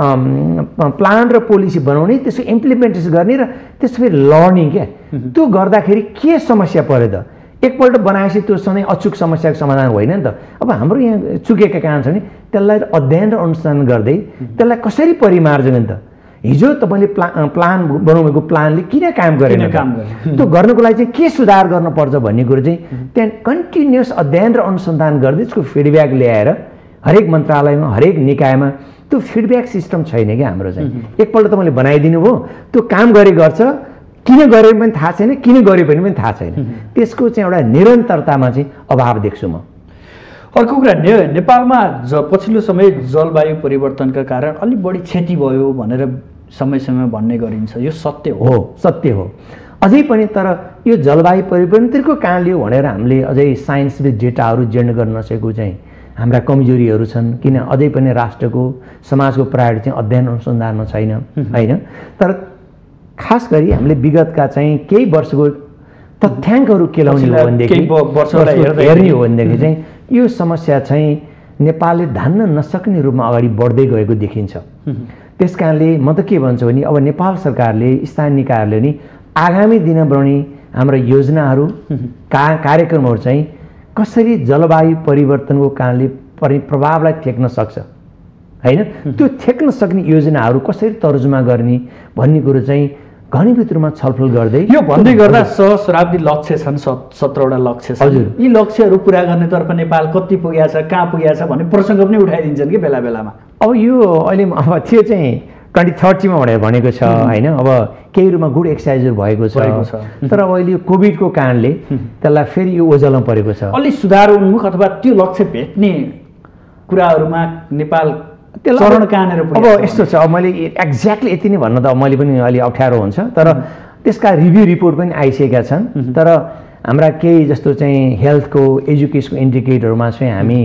प्लान र पोलिसी बनाउने, त्यसको इम्प्लिमेन्टेसन गर्ने र त्यसो फेरि लर्निङ क्या। त्यो गर्दाखेरि के समस्या पऱ्यो त? एकपल्ट बनाएपछि त्यो सधैँ अचुक समस्याको समाधान होइन नि त। अब हाम्रो यहाँ चुकेका काम छ नि, त्यसलाई अध्ययन र अनुसन्धान गर्दै त्यसलाई कसरी परिमार्जन त? हिजो तपाईँले प्लान बनाउनुको प्लानले किन काम गरेन? त्यो गर्नको लागि चाहिँ के सुधार गर्नुपर्छ भन्ने कुरो चाहिँ त्यहाँ कन्टिन्युस अध्ययन र अनुसन्धान गर्दै त्यसको फिडब्याक ल्याएर हरेक मन्त्रालयमा हरेक निकायमा त्यो फिडब्याक सिस्टम छैन क्या हाम्रो चाहिँ। एकपल्ट तपाईँले बनाइदिनु भयो, त्यो काम गर्छ, किन गरे पनि थाहा छैन, किन गरे पनि थाहा छैन। त्यसको चाहिँ एउटा निरन्तरतामा चाहिँ अभाव देख्छु म। अर्को कुरा नेपालमा पछिल्लो समय जलवायु परिवर्तनका कारण अलिक बढी क्षति भयो भनेर समय समय भन्ने गरिन्छ, यो सत्य हो? सत्य हो अझै पनि। तर यो जलवायु परिवर्तनको कारणले हो भनेर हामीले अझै साइन्स बेस्ड डेटाहरू जेनेरेट गर्न नसकेको चाहिँ हाम्रा कमजोरीहरू छन्। किन अझै पनि राष्ट्रको समाजको प्रायोरिटी चाहिँ अध्ययन अनुसन्धानमा छैन होइन। तर खास गरी हामीले विगतका चाहिँ केही वर्षको तथ्याङ्कहरू केलाउने हो भनेदेखि हेर्ने हो भनेदेखि चाहिँ यो समस्या चाहिँ नेपालले धान्न नसक्ने रूपमा अगाडि बढ्दै गएको देखिन्छ। त्यस कारणले म त के भन्छु भने अब नेपाल सरकारले स्थानीय निकायहरूले नि आगामी दिन बनाउने हाम्रो योजनाहरू कार्यक्रमहरू चाहिँ कसरी जलवायु परिवर्तनको कारणले प्रभावलाई थेक्न सक्छ होइन, त्यो थेक्न सक्ने योजनाहरू कसरी तर्जुमा गर्ने भन्ने कुरो चाहिँ घनीभूत रूपमा छलफल गर्दै यो भन्दै गर्दा सहस्राब्दी लक्ष्य छन्, 17वटा लक्ष्य छन्। हजुर, यी लक्ष्यहरू पुरा गर्नेतर्फ नेपाल कति पुगेको छ, कहाँ पुगेको छ भन्ने प्रसङ्ग पनि उठाइदिन्छन् कि बेला बेलामा। अब यो अहिले अब त्यो चाहिँ 2030मा भनेको छ होइन। अब केही रूपमा गुड एक्सर्साइजहरू भएको छ, तर अब अहिले कोभिडको कारणले त्यसलाई फेरि यो ओझेलमा परेको छ। अलि सुधार उन्मुख अथवा त्यो लक्ष्य भेट्ने कुराहरूमा नेपाल चरण कहाँनिर पुग्यो? अब यस्तो छ, अब मैले एक्ज्याक्टली यति नै भन्न त मैले पनि अलि अप्ठ्यारो हुन्छ, तर त्यसका रिभ्यू रिपोर्ट पनि आइसकेका छन्। तर हाम्रा केही जस्तो चाहिँ हेल्थको एजुकेसनको इन्डिकेटरमा चाहिँ हामी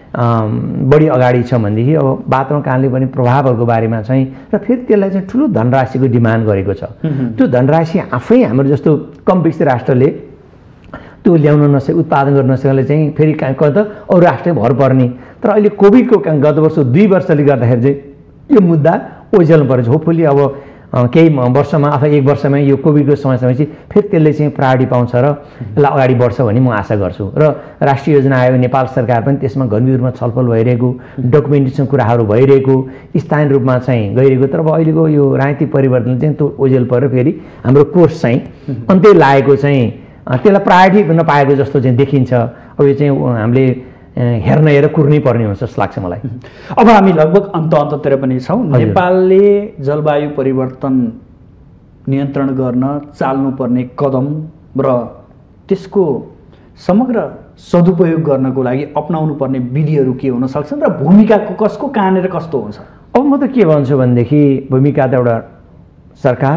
बढी अगाडि छ भनेदेखि अब वातावरण कारणले पनि प्रभावहरूको बारेमा चाहिँ र फेरि त्यसलाई चाहिँ ठुलो धनराशिको डिमान्ड गरेको छ। त्यो धनराशि आफै हाम्रो जस्तो कम विकसित राष्ट्रले त्यो ल्याउन नसके, उत्पादन गर्न नसकेले चाहिँ फेरि कहाँ त अरू राष्ट्रै भर पर्ने। तर अहिले कोभिडको गत वर्ष 2 वर्षले गर्दाखेरि चाहिँ यो मुद्दा ओझेल्नु परेछ। होपफुल्ली अब केही वर्षमा अथवा 1 वर्षमा यो कोभिडको समस्यापछि फेरि त्यसले चाहिँ प्रायोरिटी पाउँछ र यसलाई अगाडि बढ्छ भन्ने म आशा गर्छु। र राष्ट्रिय योजना आयोग नेपाल सरकार पनि त्यसमा गम्भीर रूपमा छलफल भइरहेको, डकुमेन्टेसन कुराहरू भइरहेको, स्थानीय रूपमा चाहिँ गइरहेको। तर अब अहिलेको यो राजनीतिक परिवर्तन चाहिँ त्यो ओझेल परेर फेरि हाम्रो कोर्स चाहिँ अन्त्य लागेको चाहिँ त्यसलाई प्रायोरिटी नपाएको जस्तो चाहिँ देखिन्छ। अब यो चाहिँ हामीले हेरेर कुर्नै पर्ने हुन्छ जस्तो लाग्छ मलाई। अब हामी लगभग अन्ततिर पनि छौँ। नेपालले जलवायु परिवर्तन नियन्त्रण गर्न चाल्नुपर्ने कदम र त्यसको समग्र सदुपयोग गर्नको लागि अपनाउनु पर्ने विधिहरू के हुन सक्छन् र भूमिकाको कसको कहाँनिर कस्तो हुन्छ? अब म त के भन्छु भनेदेखि भूमिका त एउटा सरकार,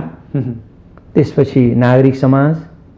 त्यसपछि नागरिक समाज,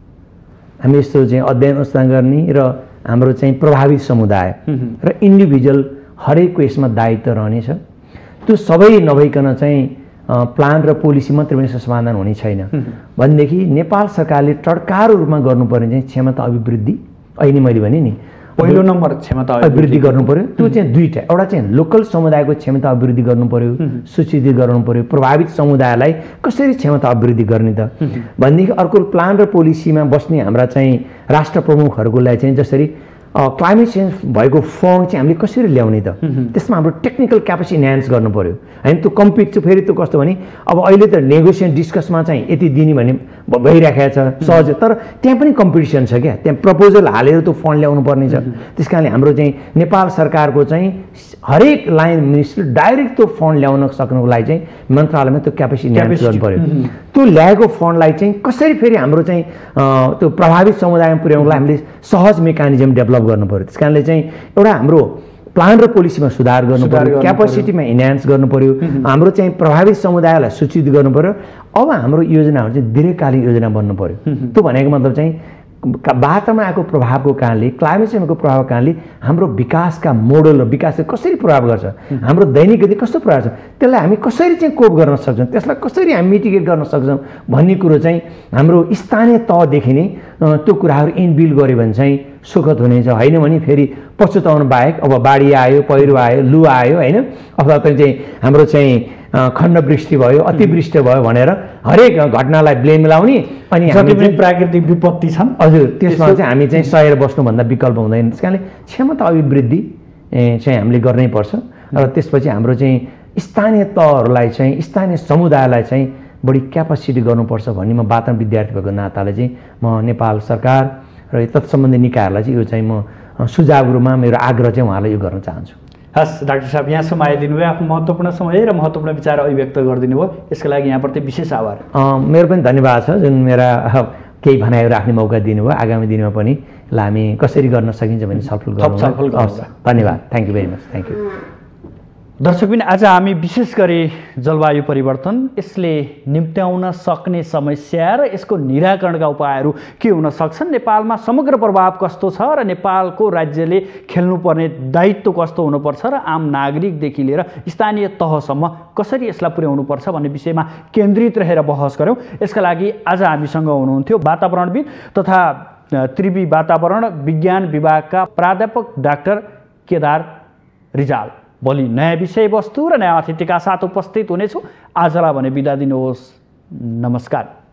हामी यस्तो चाहिँ अध्ययन अनुसन्धान गर्ने र हाम्रो चाहिँ प्रभावित समुदाय र इन्डिभिजुअल हरेकको यसमा दायित्व रहनेछ। त्यो सबै नभइकन चाहिँ प्लान र पोलिसी मात्रै पनि समाधान हुने छैन। भनेदेखि नेपाल सरकारले टड्कारो रूपमा गर्नुपर्ने चाहिँ क्षमता अभिवृद्धि, अहिले मैले भने नि पहिलो नम्बर क्षमता अभिवृद्धि गर्नु पर्यो। त्यो चाहिँ दुईटा, एउटा चाहिँ लोकल समुदायको क्षमता अभिवृद्धि गर्नु पर्यो, सूचित गर्नु पर्यो, प्रभावित समुदायलाई कसरी क्षमता अभिवृद्धि गर्ने त भनेदेखि अर्को प्लान र पोलिसीमा बस्ने हाम्रा चाहिँ राष्ट्र प्रमुखहरूको लागि चाहिँ जसरी क्लाइमेट चेन्ज भएको फन्ड चाहिँ हामीले कसरी ल्याउने त, त्यसमा हाम्रो टेक्निकल क्यापेसिटी इन्हान्स गर्नु पर्यो। होइन त्यो कम्पिट चाहिँ फेरि त्यो कस्तो भने अब अहिले त नेगोसिएसन डिस्कसमा चाहिँ यति दिने भन्ने भइराखेको छ सहज, तर त्यहाँ पनि कम्पिटिसन छ क्या, त्यहाँ प्रपोजल हालेर त्यो फन्ड ल्याउनु पर्ने छ। त्यस कारणले हाम्रो चाहिँ नेपाल सरकारको चाहिँ हरेक लाइन मिनिस्ट्री डाइरेक्ट त्यो फन्ड ल्याउन सक्नुको लागि चाहिँ मन्त्रालयमा त्यो क्यापेसिटी इन्हान्स गर्नु पर्यो। त्यो ल्याएको फन्डलाई चाहिँ कसरी फेरि हाम्रो चाहिँ त्यो प्रभावित समुदायमा पुर्याउनुको लागि हामीले सहज मेकानिजम डेभलप गर्नु पर्यो। त्यस कारणले चाहिँ एउटा हाम्रो प्लान र पोलिसीमा सुधार गर्नु पर्यो, क्यापेसिटीमा इन्हान्स गर्नु पर्यो, हाम्रो चाहिँ प्रभावित समुदायलाई सूचित गर्नु पर्यो। अब हाम्रो योजनाहरू चाहिँ दीर्घकालीन योजना बन्नु पर्यो। त्यो भनेको मतलब चाहिँ वातावरणमा आएको प्रभावको कारणले, क्लाइमेट चेन्जको प्रभावको कारणले हाम्रो विकासका मोडल र विकासले कसरी प्रभाव गर्छ, हाम्रो दैनिक गति कस्तो प्रभाव छ, त्यसलाई हामी कसरी चाहिँ कोप गर्न सक्छौँ, त्यसलाई कसरी हामी मिटिगेट गर्न सक्छौँ भन्ने कुरो चाहिँ हाम्रो स्थानीय तहदेखि नै त्यो कुराहरू इनबिल्ड गऱ्यो भने चाहिँ सुखद हुनेछ। होइन भने फेरि पछुताउनु बाहेक अब बाढी आयो, पहिरो आयो, लु आयो, होइन अथवा चाहिँ हाम्रो चाहिँ खण्डवृष्टि भयो, अतिवृष्टि भयो भनेर हरेक घटनालाई ब्लेम लाउने अनि जति पनि प्राकृतिक विपत्ति छन् हजुर त्यसमा चाहिँ हामी चाहिँ सहेर बस्नुभन्दा विकल्प हुँदैन। त्यस कारणले क्षमता अभिवृद्धि चाहिँ हामीले गर्नै पर्छ र त्यसपछि हाम्रो चाहिँ स्थानीय तहहरूलाई चाहिँ स्थानीय समुदायलाई चाहिँ बढी क्यापेसिटी गर्नुपर्छ भन्ने म वातावरण विद्यार्थी भएको नाताले चाहिँ म नेपाल सरकार र तत्सम्बन्धी निकायहरूलाई चाहिँ यो चाहिँ म सुझाव रूपमा मेरो आग्रह चाहिँ उहाँलाई यो गर्न चाहन्छु। हस् डाक्टर साहब, यहाँसम्म आइदिनु भयो, आफ्नो महत्त्वपूर्ण समय र महत्त्वपूर्ण विचार अभिव्यक्त गरिदिनु भयो, यसको लागि यहाँप्रति विशेष आभार। मेरो पनि धन्यवाद छ जुन मेरा केही भनाइहरू राख्ने मौका दिनुभयो। आगामी दिनमा पनि यसलाई हामी कसरी गर्न सकिन्छ भन्ने छलफल गर्नु। धन्यवाद, thank you very much, thank you. दर्शकबिन, आज हामी विशेष गरी जलवायु परिवर्तन, यसले निम्त्याउन सक्ने समस्या र यसको निराकरणका उपायहरू के हुन सक्छन्, नेपालमा समग्र प्रभाव कस्तो छ र नेपालको राज्यले खेल्नुपर्ने दायित्व कस्तो हुनुपर्छ र आम नागरिकदेखि लिएर स्थानीय तहसम्म कसरी यसलाई पुर्याउनुपर्छ भन्ने विषयमा केन्द्रित रहेर बहस गऱ्यौँ। यसका लागि आज हामीसँग हुनुहुन्थ्यो वातावरणविद तथा त्रिवी वातावरण विज्ञान विभागका प्राध्यापक डाक्टर केदार रिजाल। भोलि नयाँ विषयवस्तु र नयाँ अतिथिका साथ उपस्थित हुनेछु। आजलाई भने बिदा दिनुहोस्। नमस्कार।